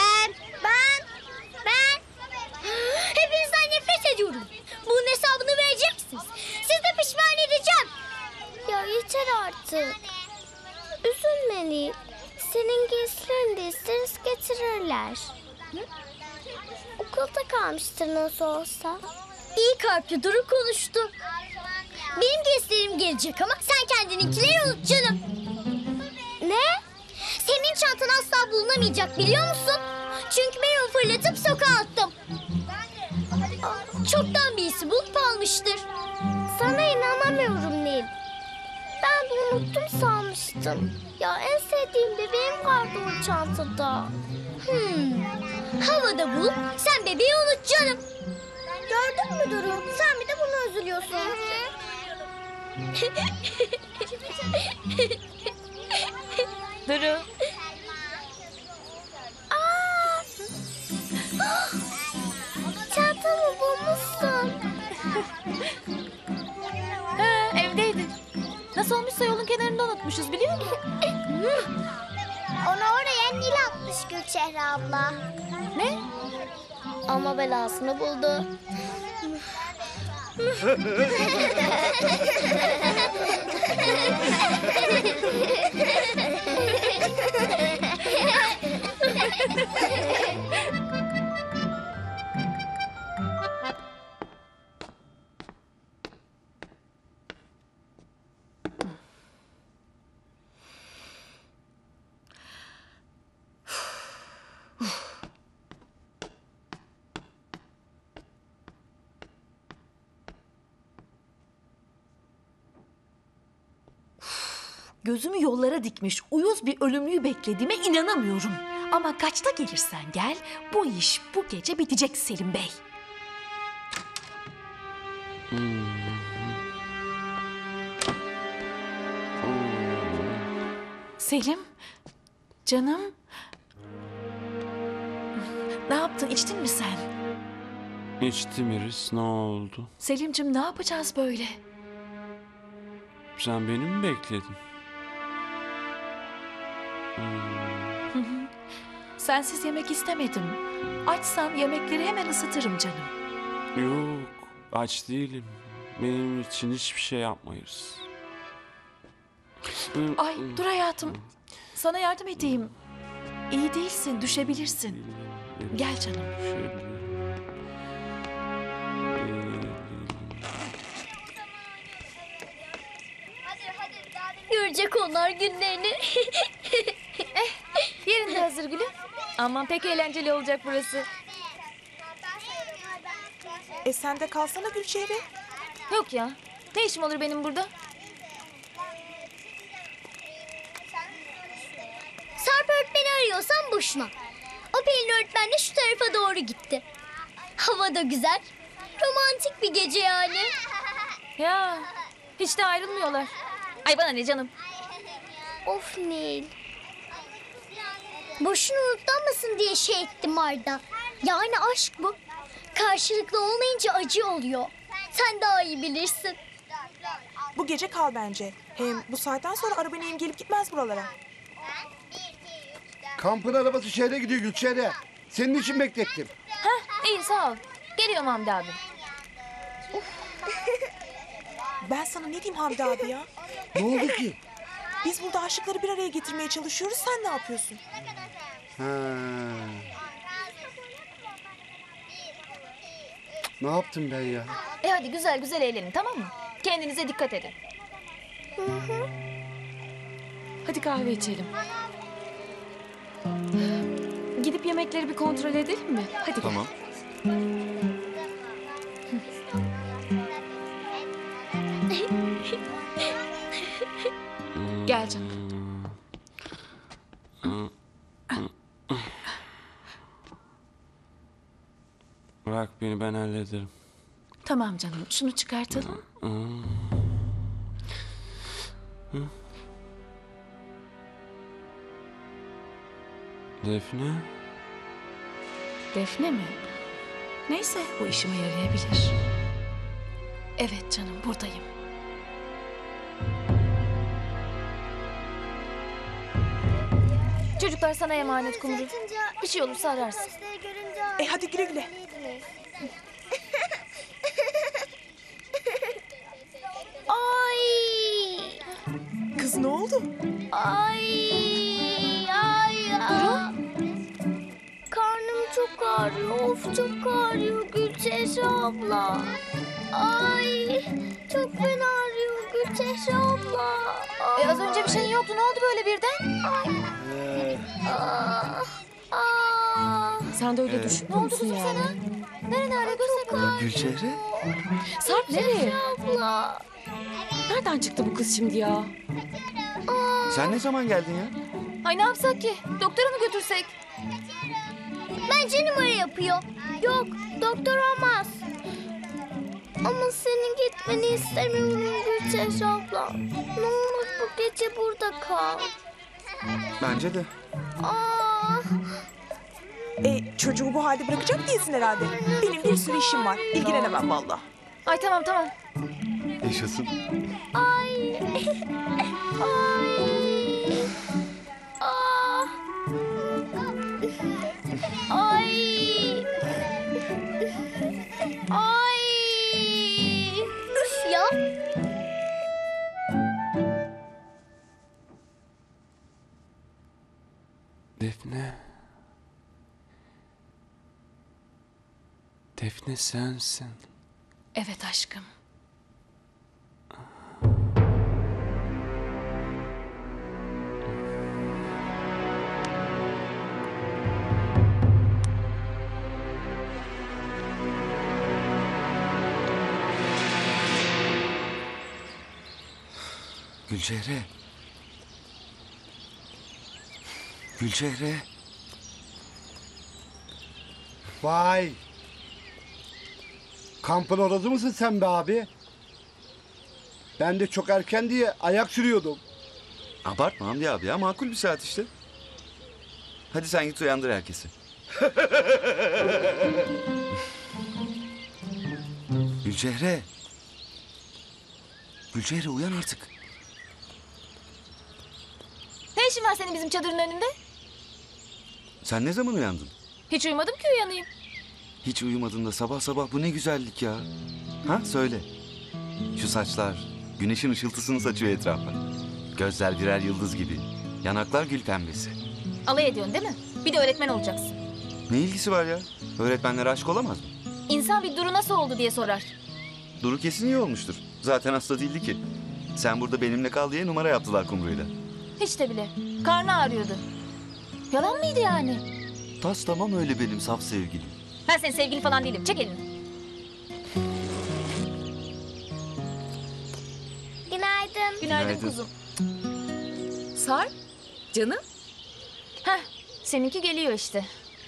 Hepinizden nefret ediyorum. Bunun hesabını verecek misiniz? Siz de pişman edeceğim. Ya yeter artık. Üzülme Nil. Senin giysilerini de isteriz getirirler. Okulda kalmıştır nasıl olsa. İyi kalpli Duru konuştu. Benim giysilerim gelecek ama sen kendininkileri unut canım. Ne? Senin çantan asla bulunamayacak biliyor musun? Çünkü ben onu fırlatıp sokağa attım. Çoktan birisi bulup almıştır. Sana inanamıyorum Nil. Ben de unuttum sanmıştım. Ya en sevdiğim bebeğim vardı o çantada. Havada bul, sen bebeği unut canım. Gördün mü Duru? Sen bir de buna üzülüyorsun. Duru. Çantamı bulmuşsun. Evdeydi. Nasıl olmuşsa yolun kenarında unutmuşuz biliyor musun? Onu oraya Nil atmış Gülçehre abla. Ne? Ama belasını buldu. Gözümü yollara dikmiş uyuz bir ölümlüyü beklediğime inanamıyorum. Ama kaçta gelirsen gel, bu iş bu gece bitecek Selim Bey. Selim, canım. Ne yaptın, içtin mi sen? İçtim Iris, ne oldu? Selim'cim ne yapacağız böyle? Sen beni mi bekledin? Sensiz yemek istemedim. Açsan yemekleri hemen ısıtırım canım. Yok, aç değilim. Benim için hiçbir şey yapmayız. Ay dur hayatım. Sana yardım edeyim. İyi değilsin, düşebilirsin. Gel canım. Görecek onlar günlerini. Yerinde hazır gülüm. Aman pek eğlenceli olacak burası. Sen de kalsana Gülçehre. Yok ya. Ne işim olur benim burada? Sarp öğretmeni arıyorsan boşuna. O Pelin öğretmen de şu tarafa doğru gitti. Hava da güzel. Romantik bir gece yani. Ya hiç de ayrılmıyorlar. Ay bana ne canım. Of Nil. Boşuna unutlanmasın diye şey ettim Arda. Yani aşk bu. Karşılıklı olmayınca acı oluyor. Sen daha iyi bilirsin. Bu gece kal bence. Hem bu saatten sonra araba neyim gelip gitmez buralara. Kampın arabası şehre gidiyor Gülçehre. Senin için beklettim. Heh iyi sağ ol. Geliyorum Hamdi abi. Ben sana ne diyeyim Hamdi abi ya? Ne oldu ki? Biz burada aşıkları bir araya getirmeye çalışıyoruz. Sen ne yapıyorsun? Ne yaptım ben ya? Hadi güzel güzel eğlenin tamam mı? Kendinize dikkat edin. Hadi kahve içelim. Gidip yemekleri bir kontrol edelim mi? Hadi. Tamam. Gel canım. Bırak beni, ben hallederim. Tamam canım, şunu çıkartalım. Defne? Defne mi? Neyse, bu işime yarayabilir. Evet canım, buradayım. Çocuklar sana emanet Kumru. Bir şey olursa ararsın. Hadi güle güle. Ay. Kız ne oldu? Ay. Duru. Karnım çok ağrıyor. Of çok ağrıyor Gülçehre abla. Ay. Çok fena ağrıyor Gülçehre abla. Az önce bir şeyin yoktu. Ne oldu böyle birden? Sen de öyle düşünüyor musun yani? Nerede ağrıyor? Göster. Gülçehre? Sarp nereye? Abla. Nereden çıktı bu kız şimdi ya? Sen ne zaman geldin ya? Ay ne yapsak ki? Doktora mı götürsek? Bence numara yapıyor. Yok, doktor olmaz. Ama senin gitmeni istemiyorum Gülçeş abla. Ne olur bu gece burada kal. Bence de. Aa, Çocuğu bu halde bırakacak değilsin herhalde. Benim bir sürü işim var. İlgilenemem vallahi. Ay tamam tamam. Yaşasın. ay. Ay. Aa. Ay. Ay. Üf ya. Defne. Defne sensin. Evet aşkım. Gülçehre. Gülçehre. Vay. Kampın orası mısın sen be abi? Ben de çok erken diye ayak sürüyordum. Abartma Hamdi abi ya, makul bir saat işte. Hadi sen git uyandır herkesi. Gülçehre. Gülçehre uyan artık. Ne işin var senin bizim çadırın önünde? Sen ne zaman uyandın? Hiç uyumadım ki uyanayım. Hiç uyumadın da sabah sabah bu ne güzellik ya. Ha söyle. Şu saçlar güneşin ışıltısını saçıyor etrafa. Gözler birer yıldız gibi. Yanaklar gül pembesi. Alay ediyorsun değil mi? Bir de öğretmen olacaksın. Ne ilgisi var ya? Öğretmenlere aşık olamaz mı? İnsan bir Duru nasıl oldu diye sorar. Duru kesin iyi olmuştur. Zaten hasta değildi ki. Sen burada benimle kal diye numara yaptılar kumruyla. Hiç de bile. Karnı ağrıyordu. Yalan mıydı yani? Tas tamam öyle benim saf sevgilim. Ben senin sevgilin falan değilim. Çek elini. Günaydın. Günaydın kuzum. Sarp, canım. Heh, seninki geliyor işte.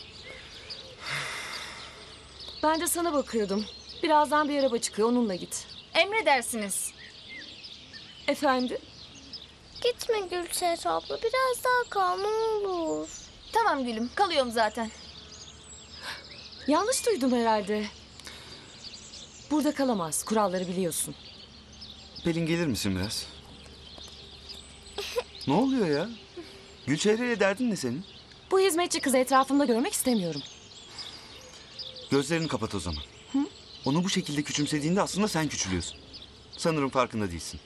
Ben de sana bakıyordum. Birazdan bir araba çıkıyor, onunla git. Emredersiniz. Efendim? Gitme Gülçeş abla. Biraz daha kal ne olur. Tamam gülüm, kalıyorum zaten. Yanlış duydum herhalde. Burada kalamaz, kuralları biliyorsun. Pelin gelir misin biraz? Ne oluyor ya? Gülçehre'yle derdin ne senin? Bu hizmetçi kızı etrafımda görmek istemiyorum. Gözlerini kapat o zaman. Hı? Onu bu şekilde küçümsediğinde aslında sen küçülüyorsun. Sanırım farkında değilsin.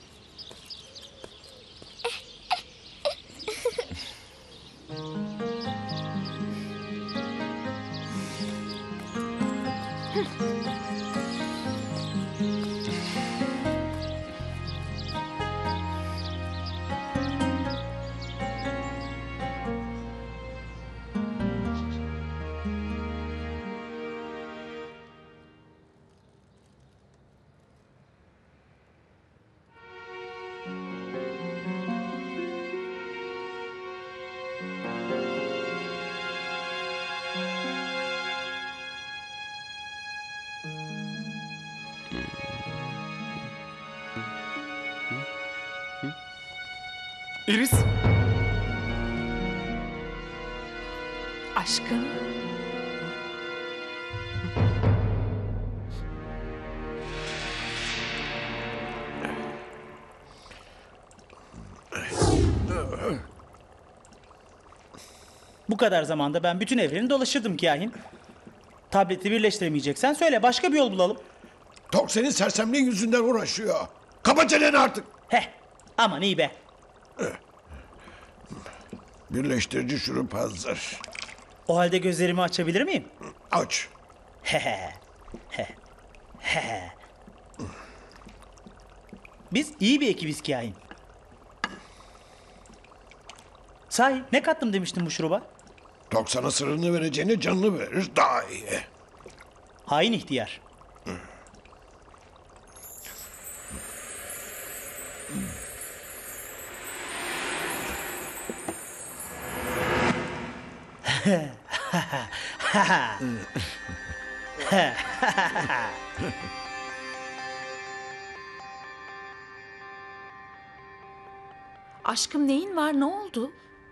Iris. Aşkım. Bu kadar zamanda ben bütün evreni dolaşırdım kahin. Tableti birleştiremeyeceksen söyle, başka bir yol bulalım. Tok senin sersemliğin yüzünden uğraşıyor. Kapa çeneni artık. Heh, aman iyi be. Birleştirici şurup hazır. O halde gözlerimi açabilir miyim? Aç. Biz iyi bir ekibiz kahin. Sahi ne kattım demiştin bu şuruba? Tok sana sırrını vereceğine canını verir daha iyi. Hain ihtiyar. Aşkım neyin var, ne oldu?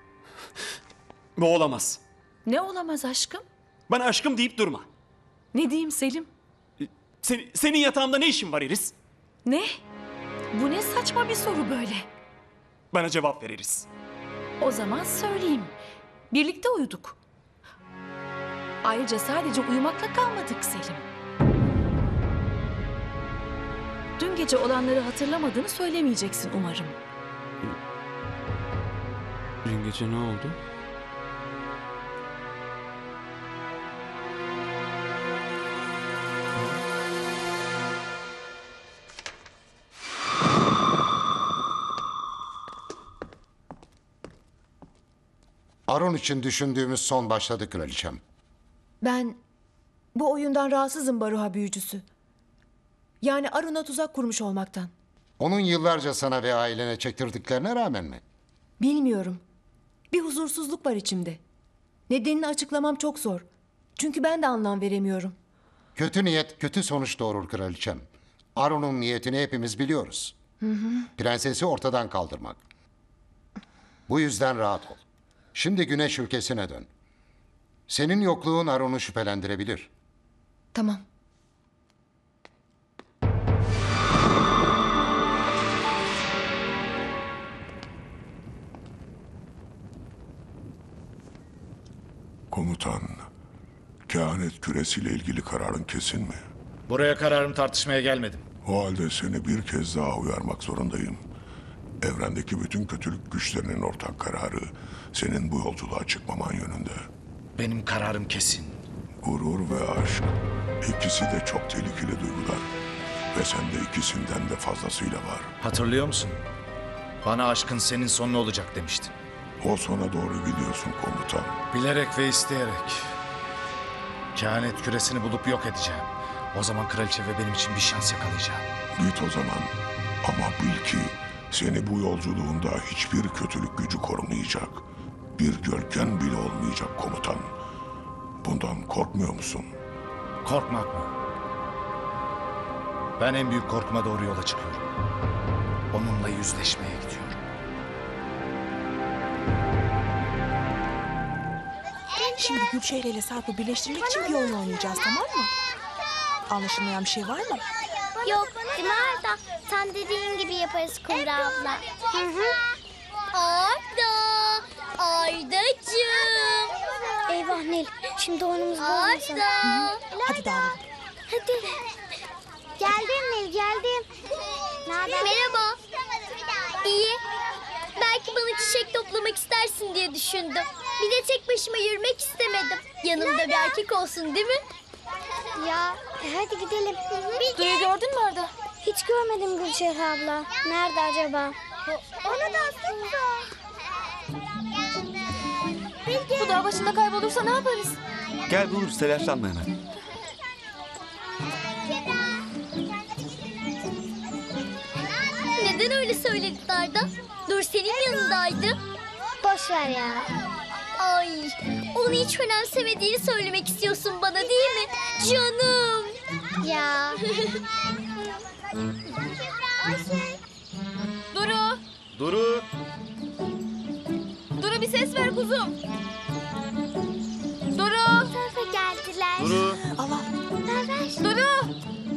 Bu olamaz. Ne olamaz aşkım? Bana aşkım deyip durma. Ne diyeyim Selim? Senin yatağımda ne işin var Iris? Ne? Bu ne saçma bir soru böyle? Bana cevap ver Iris. O zaman söyleyeyim. Birlikte uyuduk. Ayrıca sadece uyumakla kalmadık Selim. Dün gece olanları hatırlamadığını söylemeyeceksin umarım. Dün gece ne oldu? Arun için düşündüğümüz son başladı kraliçem. Ben bu oyundan rahatsızım Baruha büyücüsü. Yani Arun'a tuzak kurmuş olmaktan. Onun yıllarca sana ve ailene çektirdiklerine rağmen mi? Bilmiyorum. Bir huzursuzluk var içimde. Nedenini açıklamam çok zor. Çünkü ben de anlam veremiyorum. Kötü niyet kötü sonuç doğurur kraliçem. Arun'un niyetini hepimiz biliyoruz. Prensesi ortadan kaldırmak. Bu yüzden rahat ol. Şimdi güneş ülkesine dön. Senin yokluğun Arun'u şüphelendirebilir. Tamam. Komutan, kehanet küresiyle ilgili kararın kesin mi? Buraya kararımı tartışmaya gelmedim. O halde seni bir kez daha uyarmak zorundayım. Evrendeki bütün kötülük güçlerinin ortak kararı senin bu yolculuğa çıkmaman yönünde. Benim kararım kesin. Gurur ve aşk ikisi de çok tehlikeli duygular. Ve sende ikisinden de fazlasıyla var. Hatırlıyor musun? Bana aşkın senin sonun olacak demiştin. O sona doğru gidiyorsun komutan. Bilerek ve isteyerek. Kehanet küresini bulup yok edeceğim. O zaman kraliçe ve benim için bir şans yakalayacağım. Git o zaman. Ama bil ki seni bu yolculuğunda hiçbir kötülük gücü korumayacak. Bir gölgen bile olmayacak komutan. Bundan korkmuyor musun? Korkmak mı? Ben en büyük korkuma doğru yola çıkıyorum. Onunla yüzleşmeye gidiyorum. Şimdi Gülşehir ile Sarp'ı birleştirmek için bir oyun oynayacağız, tamam mı? Anlaşılmayan bir şey var mı? Yok değil mi Arda? Sen dediğin gibi yaparız Kumru abla. Arda! Ardacığım! Eyvah Nil, şimdi oyunumuz bozmasın. Arda! Hadi dağılalım. Hadi. Geldim Nil, geldim. Merhaba. İyi. Belki bana çiçek toplamak istersin diye düşündüm. Bir de tek başıma yürümek istemedim. Yanımda bir erkek olsun değil mi? Ya hadi gidelim. Duru'yu gördün mü Arda? Hiç görmedim Gülşehir abla. Nerede acaba? Ona da aslında. Bu dağ başında kaybolursa ne yaparız? Gel buluruz, telaşlanma hemen. Neden öyle söyledin Arda? Dur senin yanındaydı. Boş ver ya. Ay, onu hiç önemsemediğini söylemek istiyorsun bana değil mi? Canım. Ya. Duru! Duru! Duru bir ses ver kuzum. Duru! Tarafa geldiler. Duru! Allah! Duru!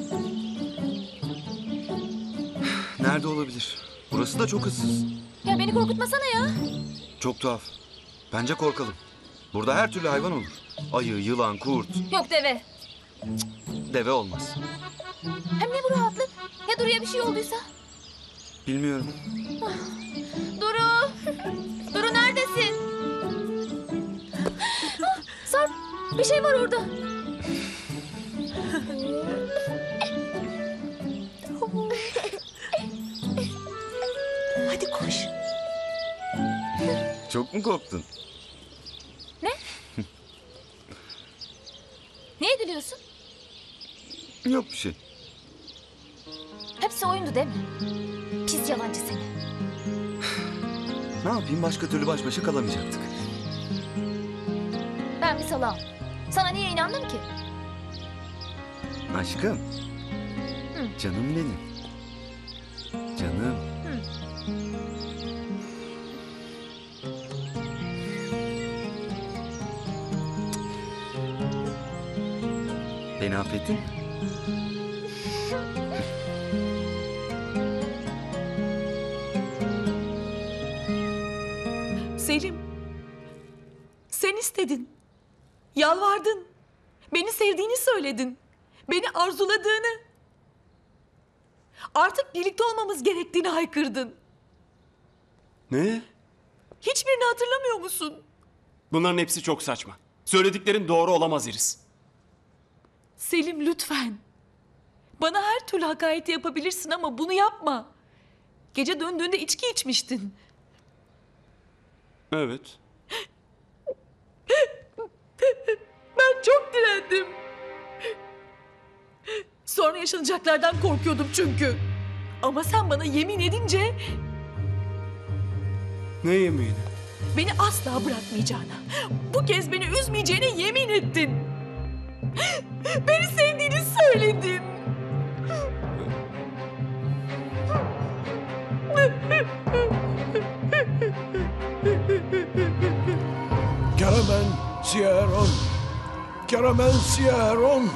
Nerede olabilir? Burası da çok ıssız. Ya beni korkutmasana ya. Çok tuhaf. Bence korkalım. Burada her türlü hayvan olur. Ayı, yılan, kurt. Yok deve. Deve olmaz. Hem ne bu rahatlık? Ya Duru'ya bir şey olduysa? Bilmiyorum. Duru! Duru neredesin? Sarp bir şey var orada. Hadi koş. Çok mu korktun? Ne? Niye gülüyorsun? Yok bir şey. Hepsi oyundu değil mi? Pis yalancı seni. Ne yapayım, başka türlü baş başa kalamayacaktık. Ben bir salağım. Sana niye inandım ki? Aşkım. Canım benim. Canım. Beni affettin mi? Selim, sen istedin. Yalvardın. Beni sevdiğini söyledin. Beni arzuladığını. Artık birlikte olmamız gerektiğini haykırdın. Ne? Hiçbirini hatırlamıyor musun? Bunların hepsi çok saçma. Söylediklerin doğru olamaz Iris. Selim lütfen. Bana her türlü hakareti yapabilirsin ama bunu yapma. Gece döndüğünde içki içmiştin. Evet. Ben çok direndim. Sonra yaşanacaklardan korkuyordum çünkü. Ama sen bana yemin edince Ne yemini? beni asla bırakmayacağına, bu kez beni üzmeyeceğine yemin ettin. Beni sevdiğini söyledin. Karamen Sieron. Karamen Sieron.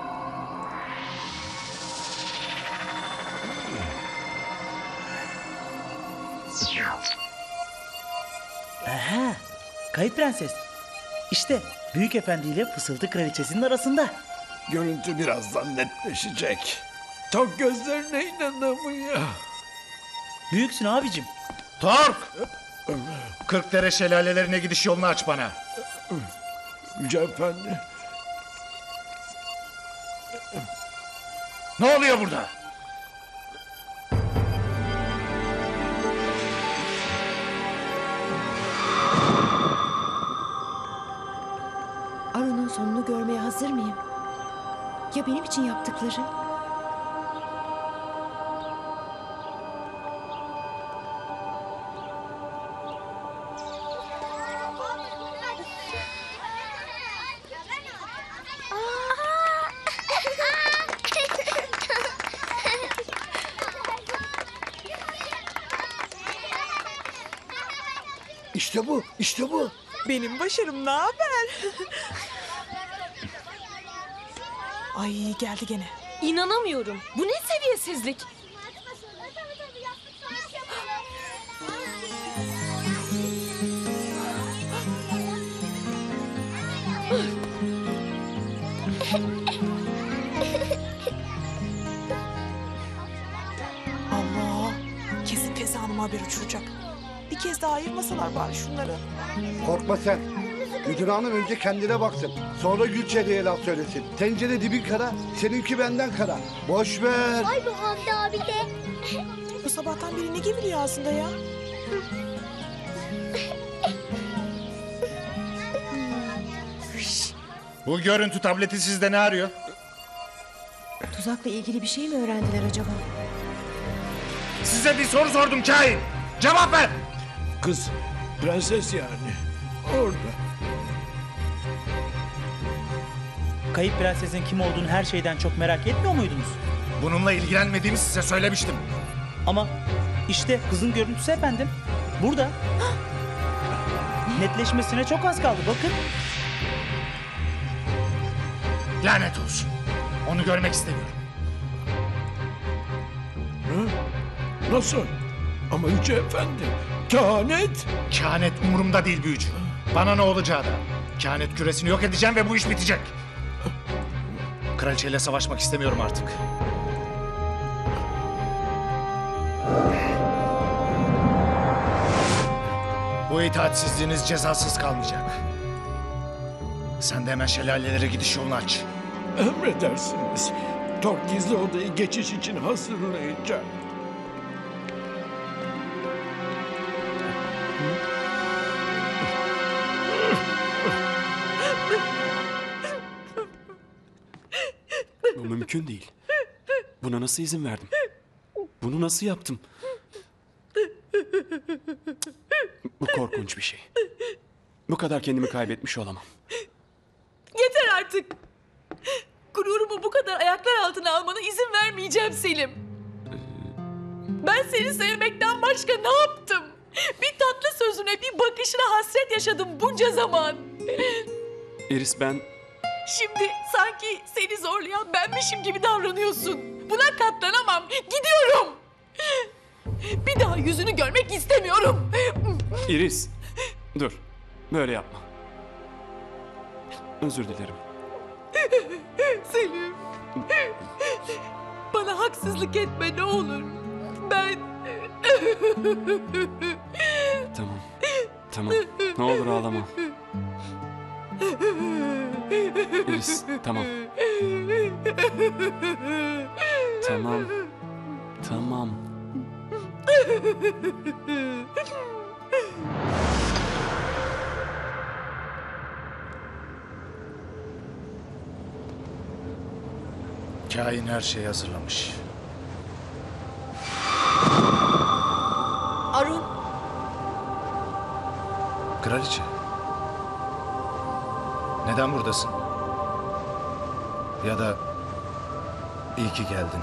Aha, Kayıp Prenses. İşte Büyük Efendi ile Fısıltı Kraliçesi'nin arasında. Görüntü birazdan netleşecek. Tok gözlerine inanamıyor. Büyüksün abicim. Tork! Kırkdere şelalelerine gidiş yolunu aç bana. Yüce Efendi. Ne oluyor burada? Arun'un sonunu görmeye hazır mıyım? Ya benim için yaptıkları? İşte bu, işte bu. Benim başarım ne haber? Ay geldi gene. İnanamıyorum. Bu ne seviyesizlik? Allah. Kesin Feza Hanım haber uçuracak. Bir kez daha ayırmasalar bari şunları. Korkma sen. Müdür hanım önce kendine baksın. Sonra Gülçe'ye laf söylesin. Tencere dibin kara, seninki benden kara. Boş ver. Ay bu Hamdi abi de. Bu sabahtan beri ne geveliyor aslında ya? Bu görüntü tableti sizde ne arıyor? Tuzakla ilgili bir şey mi öğrendiler acaba? Size bir soru sordum kain. Cevap ver. Kız, prenses yani. Orada. Kayıp Prenses'in kim olduğunu her şeyden çok merak etmiyor muydunuz? Bununla ilgilenmediğimi size söylemiştim. Ama işte kızın görüntüsü efendim. Burada. Netleşmesine çok az kaldı bakın. Lanet olsun. Onu görmek istemiyorum. Nasıl? Ama Yüce Efendi, kehanet. Kehanet umurumda değil büyücü. Bana ne olacağı da. Kehanet küresini yok edeceğim ve bu iş bitecek. Kraliçeyle savaşmak istemiyorum artık. Bu itaatsizliğiniz cezasız kalmayacak. Sen de hemen şelalelere gidiş yolunu aç. Emredersiniz. Tok gizli odayı geçiş için hazırlayacak. Bu mümkün değil. Buna nasıl izin verdim? Bunu nasıl yaptım? Bu korkunç bir şey. Bu kadar kendimi kaybetmiş olamam. Yeter söylemeyeceğim Selim. Ben seni sevmekten başka ne yaptım? Bir tatlı sözüne, bir bakışına hasret yaşadım bunca zaman. Iris ben... Şimdi sanki seni zorlayan benmişim gibi davranıyorsun. Buna katlanamam. Gidiyorum. Bir daha yüzünü görmek istemiyorum. Iris, dur. Böyle yapma. Özür dilerim. Selim. Bana haksızlık etme ne olur. Ben... Tamam. Tamam. Ne olur ağlama. Iris, tamam. Tamam. Tamam. Kain her şeyi hazırlamış. Arun, Kraliçe. Neden buradasın? Ya da iyi ki geldin.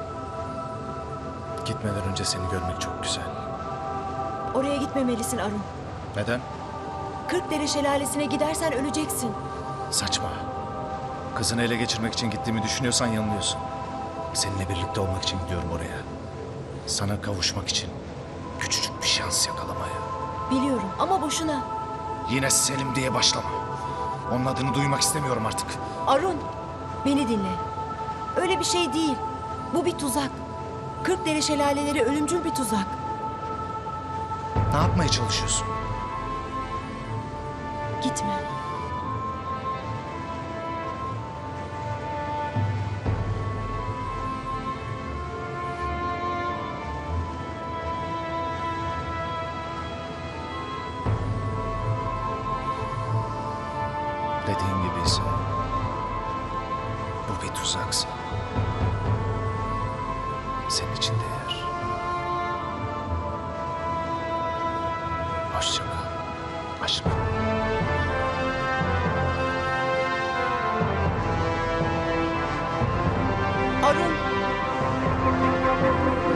Gitmeden önce seni görmek çok güzel. oraya gitmemelisin Arun. Neden? Kırkdere şelalesine gidersen öleceksin. Saçma. Kızını ele geçirmek için gittiğimi düşünüyorsan yanılıyorsun. Seninle birlikte olmak için gidiyorum oraya. Sana kavuşmak için. Küçücük bir şans yakalamaya. Biliyorum ama boşuna. Yine Selim diye başlama. Onun adını duymak istemiyorum artık. Arun, beni dinle. Öyle bir şey değil. Bu bir tuzak. Kırkdere şelaleleri ölümcül bir tuzak. Ne yapmaya çalışıyorsun? Gitme. Dediğin gibiyse bu bir tuzaksa senin için değer. Hoşça kal aşkım. Arun.